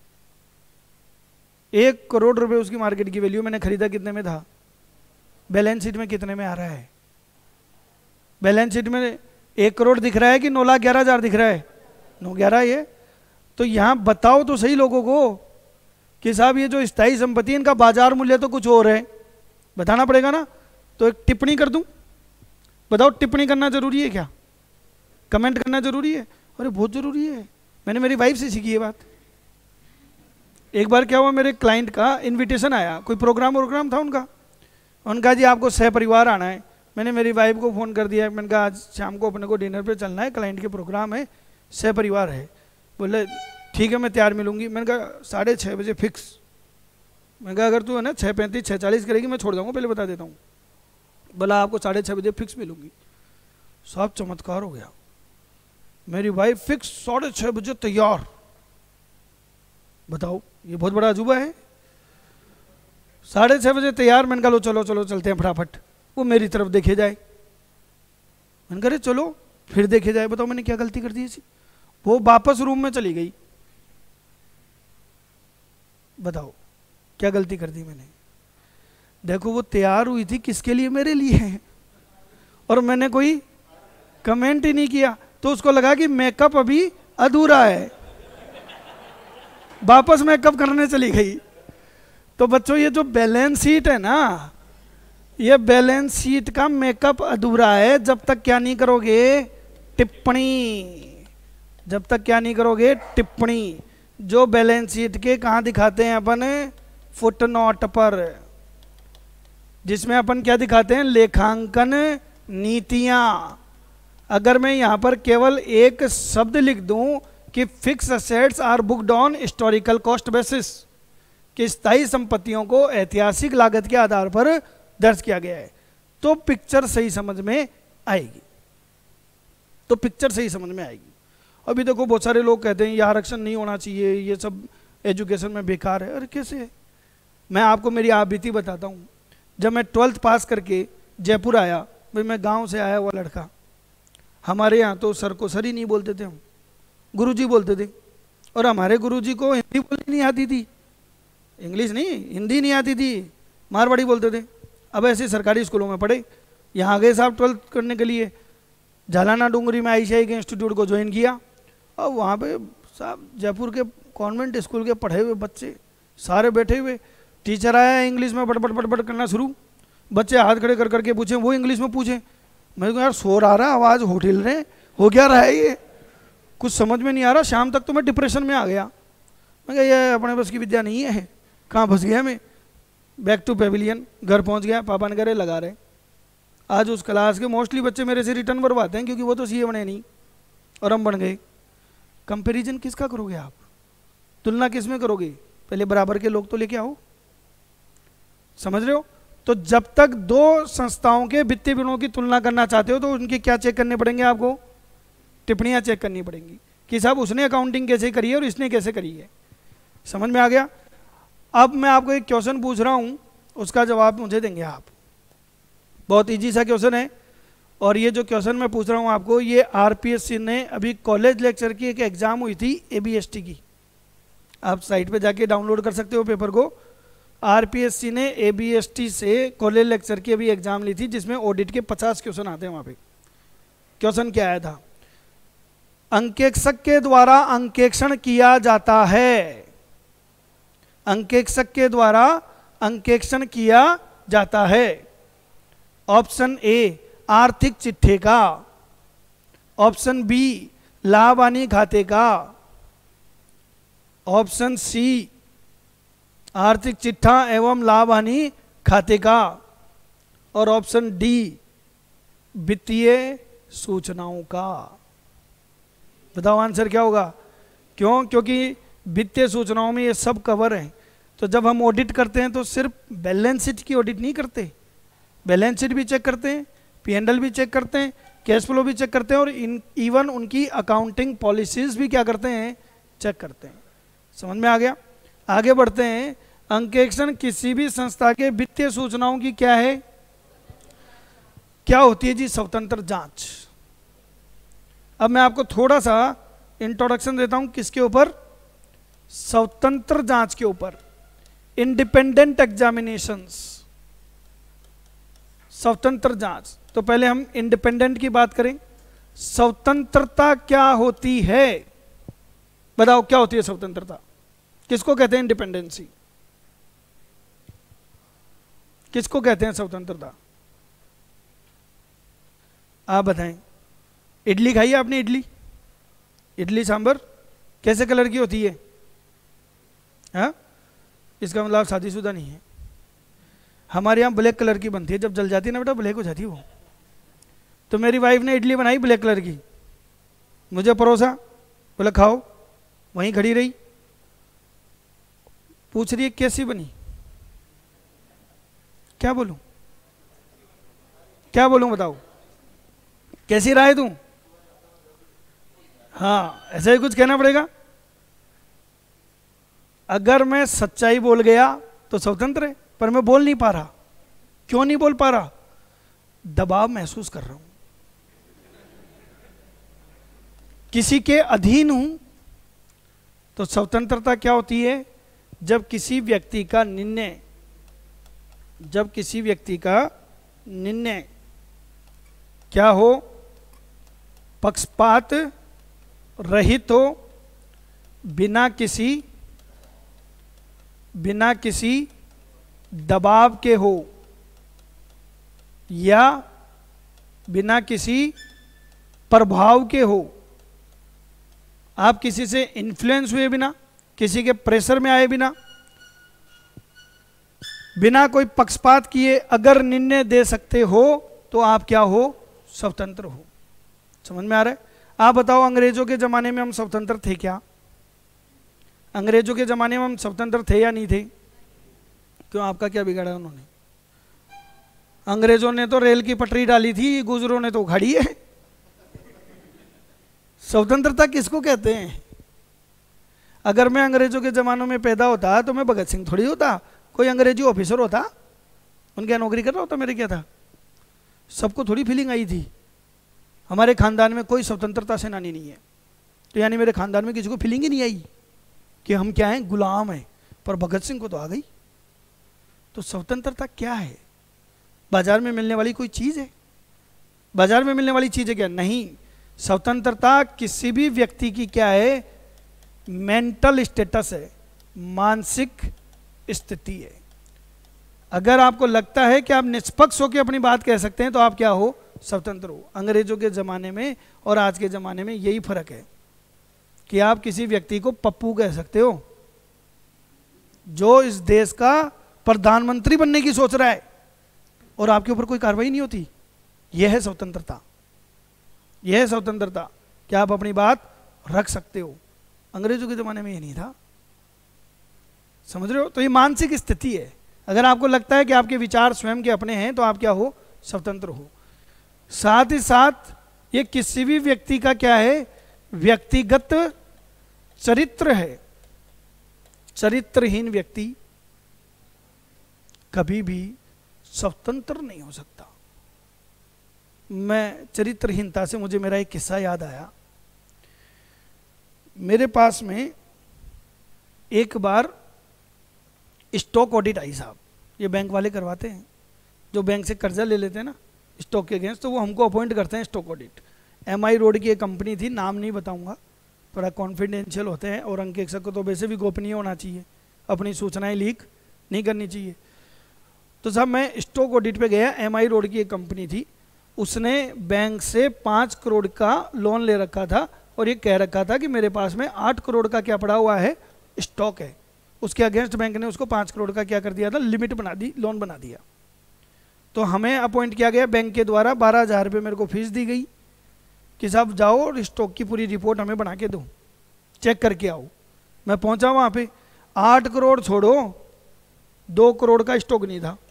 एक करोड़ रुपए उसकी मार्केट की वैल्यू। मैंने खरीदा कितने में था? बैलेंस शीट में कितने में आ रहा है? बैलेंस शीट में एक करोड़ दिख रहा है कि नौ लाख ग्यारह हजार दिख रहा है? नौ ग्यारह ये। तो यहां बताओ तो सही लोगों को कि साहब ये जो स्थायी संपत्ति इनका बाजार मूल्य तो कुछ और है, बताना पड़ेगा ना। तो एक टिप्पणी कर दूं? बताओ, टिप्पणी करना जरूरी है क्या? कमेंट करना जरूरी है? अरे बहुत जरूरी है। मैंने मेरी वाइफ से सीखी ये बात। एक बार क्या हुआ, मेरे क्लाइंट का इनविटेशन आया, कोई प्रोग्राम प्रोग्राम था उनका। उनका जी आपको सह परिवार आना है। मैंने मेरी वाइफ को फ़ोन कर दिया, मैंने कहा आज शाम को अपने को डिनर पे चलना है, क्लाइंट के प्रोग्राम है, सह परिवार है। बोले ठीक है मैं तैयार मिलूंगी। मैंने कहा साढ़े छः बजे फिक्स। मैंने कहा अगर तू है ना छः पैंतीस छः चालीस करेगी मैं छोड़ जाऊँगा, पहले बता देता हूँ। बोला आपको साढ़े छः बजे फिक्स मिलूंगी। सब चमत्कार हो गया। मेरी वाइफ फिक्स साढ़े छः बजे तैयार। बताओ, ये बहुत बड़ा अजूबा है। साढ़े छः बजे तैयार। मैंने कहा लो चलो चलो चलते हैं फटाफट। वो मेरी तरफ देखे जाए। मैंने कहा चलो फिर देखे जाए। बताओ मैंने क्या गलती कर दी थी? वो वापस रूम में चली गई। बताओ क्या गलती कर दी मैंने? देखो वो तैयार हुई थी किसके लिए? मेरे लिए है। और मैंने कोई कमेंट ही नहीं किया, तो उसको लगा कि मेकअप अभी अधूरा है, वापस मेकअप करने चली गई। तो बच्चों ये जो बैलेंस शीट है ना, ये बैलेंस शीट का मेकअप अधूरा है जब तक क्या नहीं करोगे? टिप्पणी। जब तक क्या नहीं करोगे? टिप्पणी। जो बैलेंस शीट के कहाँ दिखाते हैं अपन? फुटनोट पर, जिसमें अपन क्या दिखाते हैं? लेखांकन नीतियां। अगर मैं यहां पर केवल एक शब्द लिख दूं कि fix assets are booked on historical cost basis, कि स्थायी संपत्तियों को ऐतिहासिक लागत के आधार पर दर्ज किया गया है, तो पिक्चर सही समझ में आएगी। तो पिक्चर सही समझ में आएगी। अभी देखो बहुत सारे लोग कहते हैं ये आरक्षण नहीं होना चाहिए, ये सब एजुकेशन में बेकार है। अरे कैसे? मैं आपको मेरी आप बीती बताता हूँ। जब मैं ट्वेल्थ पास करके जयपुर आया, भाई मैं गांव से आया हुआ लड़का, हमारे यहाँ तो सर को सर ही नहीं बोलते थे, हम गुरुजी बोलते थे। और हमारे गुरुजी को हिंदी बोलनी नहीं आती थी, इंग्लिश नहीं, हिंदी नहीं आती थी, मारवाड़ी बोलते थे। अब ऐसे सरकारी स्कूलों में पढ़े। यहाँ गए साहब ट्वेल्थ करने के लिए, झालाना डूंगरी में आईसीआई के इंस्टीट्यूट को ज्वाइन किया। और वहाँ पे साहब जयपुर के कॉन्वेंट स्कूल के पढ़े हुए बच्चे सारे बैठे हुए। टीचर आया, इंग्लिश में बट बट बट बट करना शुरू। बच्चे हाथ खड़े कर करके पूछे, वो इंग्लिश में पूछे। मैं तो यार शोर आ रहा, आवाज़ होटल रहे, हो क्या रहा है ये? कुछ समझ में नहीं आ रहा। शाम तक तो मैं डिप्रेशन में आ गया। मैं कहा ये अपने बस की विद्या नहीं है, कहाँ फंस गया मैं। बैक टू पेविलियन, घर पहुँच गया। पापा ने कह रहे लगा रहे। आज उस क्लास के मोस्टली बच्चे मेरे से रिटर्न भरवाते हैं, क्योंकि वो तो सीए बने नहीं और हम बन गए। कंपैरिजन किसका करोगे आप? तुलना किस में करोगे? पहले बराबर के लोग तो लेके आओ, समझ रहे हो? तो जब तक दो संस्थाओं के वित्तीय विवरणों की तुलना करना चाहते हो तो उनके क्या चेक करने पड़ेंगे आपको? टिप्पणियां चेक करनी पड़ेंगी कि साहब उसने अकाउंटिंग कैसे करी है और इसने कैसे करी है। समझ में आ गया? अब मैं आपको एक क्वेश्चन पूछ रहा हूं, उसका जवाब मुझे देंगे आप। बहुत इजी सा क्वेश्चन है, और ये जो क्वेश्चन मैं पूछ रहा हूं आपको, ये आरपीएससी ने अभी कॉलेज लेक्चर की एक एग्जाम हुई थी एबीएसटी की, आप साइट पे जाके डाउनलोड कर सकते हो पेपर को। आरपीएससी ने एबीएसटी से कॉलेज लेक्चर की अभी एग्जाम ली थी, जिसमें ऑडिट के पचास क्वेश्चन आते हैं। वहां पे क्वेश्चन क्या आया था? अंकेक्षक के द्वारा अंकेक्षण किया जाता है, अंकेक्षक के द्वारा अंकेक्षण किया जाता है। ऑप्शन ए आर्थिक चिट्ठे का, ऑप्शन बी लाभ हानि खाते का, ऑप्शन सी आर्थिक चिट्ठा एवं लाभ हानि खाते का, और ऑप्शन डी वित्तीय सूचनाओं का। बताओ आंसर क्या होगा? क्यों? क्योंकि वित्तीय सूचनाओं में ये सब कवर है। तो जब हम ऑडिट करते हैं तो सिर्फ बैलेंस शीट की ऑडिट नहीं करते, बैलेंस शीट भी चेक करते हैं, पी एंड एल भी चेक करते हैं, कैश फ्लो भी चेक करते हैं, और इन इवन उनकी अकाउंटिंग पॉलिसीज भी क्या करते हैं? चेक करते हैं। समझ में आ गया? आगे बढ़ते हैं। अंकेक्षण किसी भी संस्था के वित्तीय सूचनाओं की क्या है? क्या होती है जी? स्वतंत्र जांच। अब मैं आपको थोड़ा सा इंट्रोडक्शन देता हूं किसके ऊपर? स्वतंत्र जांच के ऊपर। इंडिपेंडेंट एग्जामिनेशंस, स्वतंत्र जांच। तो पहले हम इंडिपेंडेंट की बात करें। स्वतंत्रता क्या होती है? बताओ क्या होती है स्वतंत्रता? किसको कहते हैं इंडिपेंडेंसी? किसको कहते हैं स्वतंत्रता? आप बताएं। इडली खाई है आपने? इडली इडली सांभर कैसे कलर की होती है? हाँ, इसका मतलब आप शादीशुदा नहीं है। हमारे यहाँ ब्लैक कलर की बनती है, जब जल जाती है ना बेटा ब्लैक हो जाती है वो। तो मेरी वाइफ ने इडली बनाई ब्लैक कलर की, मुझे परोसा, बोला खाओ, वहीं खड़ी रही, पूछ रही है कैसी बनी? क्या बोलूं? क्या बोलूं बताओ? कैसी राय दूं? हाँ, ऐसा ही कुछ कहना पड़ेगा। अगर मैं सच्चाई बोल गया तो स्वतंत्र है, पर मैं बोल नहीं पा रहा। क्यों नहीं बोल पा रहा? दबाव महसूस कर रहा हूं, किसी के अधीन हूं। तो स्वतंत्रता क्या होती है? जब किसी व्यक्ति का निर्णय जब किसी व्यक्ति का निर्णय क्या हो? पक्षपात रहित हो, बिना किसी बिना किसी दबाव के हो, या बिना किसी प्रभाव के हो। आप किसी से इन्फ्लुएंस हुए बिना, किसी के प्रेशर में आए बिना, बिना कोई पक्षपात किए अगर निर्णय दे सकते हो तो आप क्या हो? स्वतंत्र हो। समझ में आ रहा है? आप बताओ, अंग्रेजों के जमाने में हम स्वतंत्र थे क्या? अंग्रेजों के जमाने में हम स्वतंत्र थे या नहीं थे? क्यों, आपका क्या बिगाड़ा उन्होंने? अंग्रेजों ने तो रेल की पटरी डाली थी, गुजरों ने तो उखाड़ी है। स्वतंत्रता किसको कहते हैं? अगर मैं अंग्रेजों के जमानों में पैदा होता तो मैं भगत सिंह थोड़ी होता, कोई अंग्रेजी ऑफिसर होता, उनके यहाँ नौकरी कर रहा होता। मेरे क्या था? सबको थोड़ी फीलिंग आई थी। हमारे खानदान में कोई स्वतंत्रता सेनानी नहीं है, तो यानी मेरे खानदान में किसी को फीलिंग ही नहीं आई कि हम क्या हैं? गुलाम हैं। पर भगत सिंह को तो आ गई। तो स्वतंत्रता क्या है? बाजार में मिलने वाली कोई चीज है? बाजार में मिलने वाली चीज है क्या? नहीं। स्वतंत्रता किसी भी व्यक्ति की क्या है? मेंटल स्टेटस है, मानसिक स्थिति है। अगर आपको लगता है कि आप निष्पक्ष होकर अपनी बात कह सकते हैं तो आप क्या हो? स्वतंत्र हो। अंग्रेजों के जमाने में और आज के जमाने में यही फर्क है कि आप किसी व्यक्ति को पप्पू कह सकते हो जो इस देश का प्रधानमंत्री बनने की सोच रहा है, और आपके ऊपर कोई कार्रवाई नहीं होती। यह है स्वतंत्रता, यह है स्वतंत्रता कि आप अपनी बात रख सकते हो। अंग्रेजों के ज़माने में ये नहीं था, समझ रहे हो? तो ये मानसिक स्थिति है। अगर आपको लगता है कि आपके विचार स्वयं के अपने हैं तो आप क्या हो, स्वतंत्र हो। साथ ही साथ ये किसी भी व्यक्ति का क्या है, व्यक्तिगत चरित्र है। चरित्रहीन व्यक्ति कभी भी स्वतंत्र नहीं हो सकता। मैं चरित्रहीनता से मुझे मेरा एक किस्सा याद आया। मेरे पास में एक बार स्टॉक ऑडिट आई साहब, ये बैंक वाले करवाते हैं, जो बैंक से कर्जा ले लेते हैं ना स्टॉक के अगेंस्ट, तो वो हमको अपॉइंट करते हैं stock audit. M I road की एक कंपनी थी, नाम नहीं बताऊंगा, थोड़ा कॉन्फिडेंशियल होते हैं, और अंकेक्षक को तो वैसे भी गोपनीय होना चाहिए, अपनी सूचनाएं लीक नहीं करनी चाहिए। तो साहब मैं स्टॉक ऑडिट पे गया, एम आई रोड की एक कंपनी थी, उसने बैंक से पाँच करोड़ का लोन ले रखा था और ये कह रखा था कि मेरे पास में आठ करोड़ का क्या पड़ा हुआ है, स्टॉक है। उसके अगेंस्ट बैंक ने उसको पाँच करोड़ का क्या कर दिया था, लिमिट बना दी, लोन बना दिया। तो हमें अपॉइंट किया गया बैंक के द्वारा, बारह हज़ार रुपये मेरे को फीस दी गई कि साहब जाओ और स्टॉक की पूरी रिपोर्ट हमें बना के दो, चेक करके आओ। मैं पहुंचा वहाँ पे, आठ करोड़ छोड़ो दो करोड़ का स्टॉक नहीं था।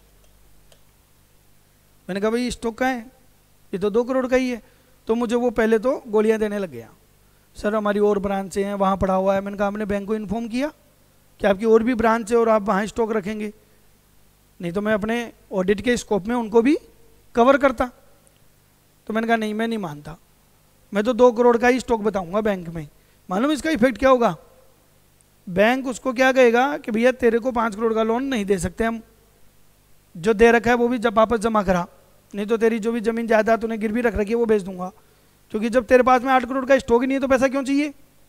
मैंने कहा भाई स्टॉक का है, ये तो दो करोड़ का ही है। तो मुझे वो पहले तो गोलियां देने लग गया, सर हमारी और ब्रांचें हैं, वहाँ पड़ा हुआ है। मैंने कहा हमने बैंक को इन्फॉर्म किया कि आपकी और भी ब्रांच है और आप वहाँ स्टॉक रखेंगे, नहीं तो मैं अपने ऑडिट के स्कोप में उनको भी कवर करता। तो मैंने कहा नहीं, मैं नहीं मानता, मैं तो दो करोड़ का ही स्टॉक बताऊंगा बैंक में। मालूम इसका इफेक्ट क्या होगा? बैंक उसको क्या कहेगा कि भैया तेरे को पाँच करोड़ का लोन नहीं दे सकते हम, जो दे रखा है वो भी जब वापस जमा करा, नहीं तो तेरी जो भी जमीन जायदाद तूने गिरवी रख रखी है वो बेच दूंगा, क्योंकि जब तेरे पास में आठ करोड़ का स्टॉक ही नहीं है तो पैसा क्यों चाहिए।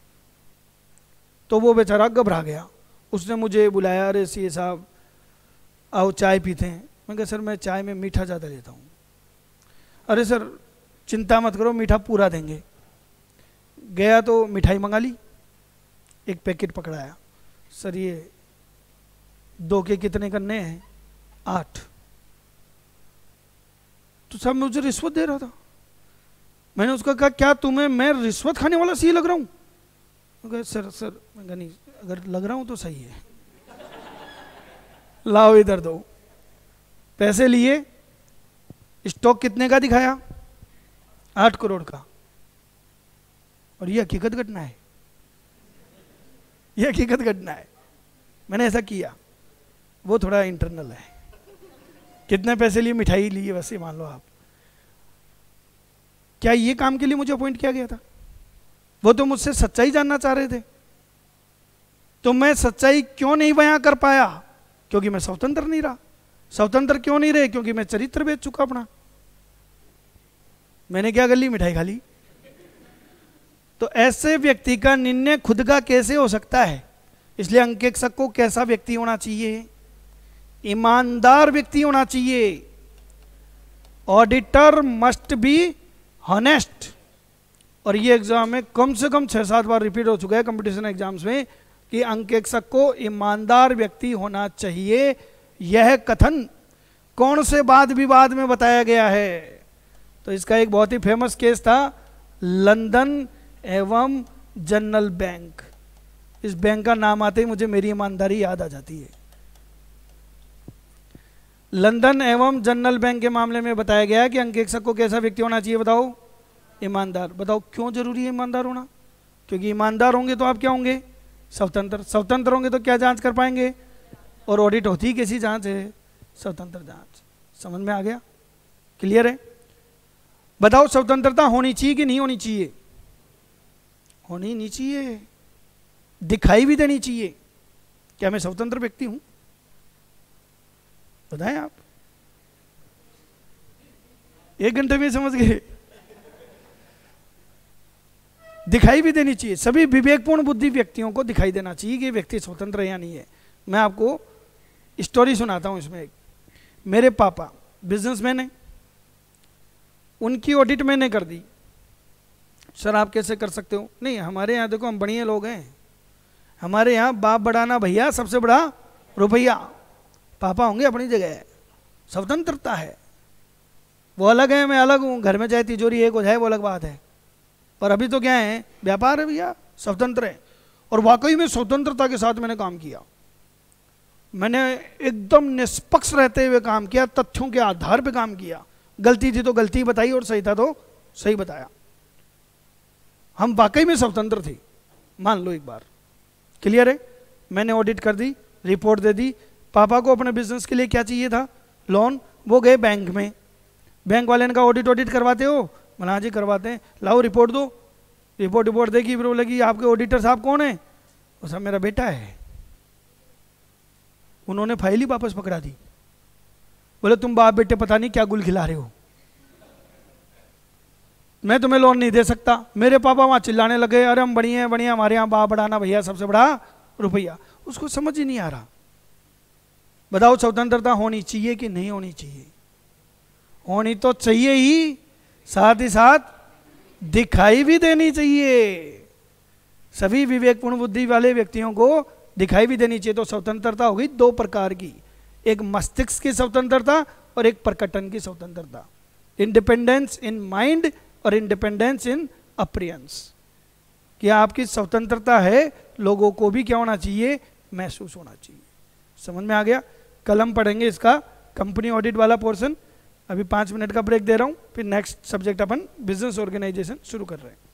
तो वो बेचारा घबरा गया, उसने मुझे बुलाया, अरे सी साहब आओ चाय पीते हैं। मैं कहा सर मैं चाय में मीठा ज़्यादा लेता हूँ। अरे सर चिंता मत करो, मीठा पूरा देंगे। गया तो मिठाई मंगा ली, एक पैकेट पकड़ाया, सर ये दो के कितने करने हैं? आठ। तो साहब मुझे रिश्वत दे रहा था। मैंने उसका कहा क्या तुम्हें मैं रिश्वत खाने वाला सही लग रहा हूँ? कहा सर सर मैं कहा नहीं, अगर लग रहा हूँ तो सही है, लाओ इधर दो। पैसे लिए, स्टॉक कितने का दिखाया? आठ करोड़ का। और ये हकीकत घटना है, ये हकीकत घटना है। मैंने ऐसा किया, वो थोड़ा इंटरनल है। कितने पैसे लिए? मिठाई लिए, वैसे मान लो आप। क्या ये काम के लिए मुझे अपॉइंट किया गया था? वो तो मुझसे सच्चाई जानना चाह रहे थे, तो मैं सच्चाई क्यों नहीं बयां कर पाया? क्योंकि मैं स्वतंत्र नहीं रहा। स्वतंत्र क्यों नहीं रहे? क्योंकि मैं चरित्र बेच चुका अपना। मैंने क्या कर ली? मिठाई खा ली। तो ऐसे व्यक्ति का निर्णय खुद का कैसे हो सकता है? इसलिए अंकेक्षक को कैसा व्यक्ति होना चाहिए? ईमानदार व्यक्ति होना चाहिए। Auditor must be honest. और ये एग्जाम में कम से कम छह सात बार रिपीट हो चुका है कंपटीशन एग्जाम्स में कि अंकेक्षक को ईमानदार व्यक्ति होना चाहिए। यह कथन कौन से वाद विवाद में बताया गया है? तो इसका एक बहुत ही फेमस केस था, लंदन एवं जनरल बैंक। इस बैंक का नाम आते ही मुझे मेरी ईमानदारी याद आ जाती है। लंदन एवं जनरल बैंक के मामले में बताया गया कि अंकेक्षक को कैसा व्यक्ति होना चाहिए? बताओ, ईमानदार। बताओ क्यों जरूरी है ईमानदार होना? क्योंकि ईमानदार होंगे तो आप क्या होंगे? स्वतंत्र। स्वतंत्र होंगे तो क्या जांच कर पाएंगे? और ऑडिट होती कैसी जांच है? स्वतंत्र जांच। समझ में आ गया? क्लियर है? बताओ स्वतंत्रता होनी चाहिए कि नहीं होनी चाहिए? होनी नहीं चाहिए, दिखाई भी देनी चाहिए। क्या मैं स्वतंत्र व्यक्ति हूं? बताएं आप। एक घंटे में समझ गए? दिखाई भी देनी चाहिए। सभी विवेकपूर्ण बुद्धि व्यक्तियों को दिखाई देना चाहिए कि व्यक्ति स्वतंत्र है या नहीं है। मैं आपको स्टोरी सुनाता हूं इसमें। मेरे पापा बिजनेसमैन हैं, उनकी ऑडिट मैंने कर दी। सर आप कैसे कर सकते हो? नहीं, हमारे यहाँ देखो हम बढ़िया लोग हैं, हमारे यहाँ बाप बढ़ाना भैया, सबसे बड़ा रुपया। पापा होंगे अपनी जगह, स्वतंत्रता है। वो अलग है, मैं अलग हूँ। घर में चाहे तिजोरी एक हो जाए वो अलग बात है, पर अभी तो क्या है, व्यापार है भैया, स्वतंत्र है। और वाकई में स्वतंत्रता के साथ मैंने काम किया, मैंने एकदम निष्पक्ष रहते हुए काम किया, तथ्यों के आधार पे काम किया। गलती थी तो गलती बताई और सही था तो सही बताया। हम वाकई में स्वतंत्र थे, मान लो एक बार। क्लियर है? मैंने ऑडिट कर दी, रिपोर्ट दे दी। पापा को अपने बिजनेस के लिए क्या चाहिए था? लोन। वो गए बैंक में, बैंक वाले ने कहा ऑडिट ऑडिट करवाते हो? बोला हाँ जी करवाते हैं। लाओ रिपोर्ट दो। रिपोर्ट रिपोर्ट देखी, फिर बोले कि आपके ऑडिटर साहब कौन है? वो सब मेरा बेटा है। उन्होंने फाइल ही वापस पकड़ा दी। बोले तुम बाप बेटे पता नहीं क्या गुल खिला रहे हो, मैं तुम्हें लोन नहीं दे सकता। मेरे पापा वहां चिल्लाने लगे, अरे हम बढ़िया बढ़िया, हमारे यहाँ बाप बढ़ाना भैया सबसे बड़ा रुपया। उसको समझ ही नहीं आ रहा। बताओ स्वतंत्रता होनी चाहिए कि नहीं होनी चाहिए? होनी तो चाहिए ही, साथ ही साथ दिखाई भी देनी चाहिए। सभी विवेकपूर्ण बुद्धि वाले व्यक्तियों को दिखाई भी देनी चाहिए। तो स्वतंत्रता होगी दो प्रकार की, एक मस्तिष्क की स्वतंत्रता और एक प्रकटन की स्वतंत्रता। इंडिपेंडेंस इन माइंड और इंडिपेंडेंस इन अपीयरेंस। कि आपकी स्वतंत्रता है, लोगों को भी क्या होना चाहिए? महसूस होना चाहिए। समझ में आ गया? कल हम पढ़ेंगे इसका कंपनी ऑडिट वाला पोर्शन। अभी पाँच मिनट का ब्रेक दे रहा हूँ, फिर नेक्स्ट सब्जेक्ट अपन बिजनेस ऑर्गेनाइजेशन शुरू कर रहे हैं।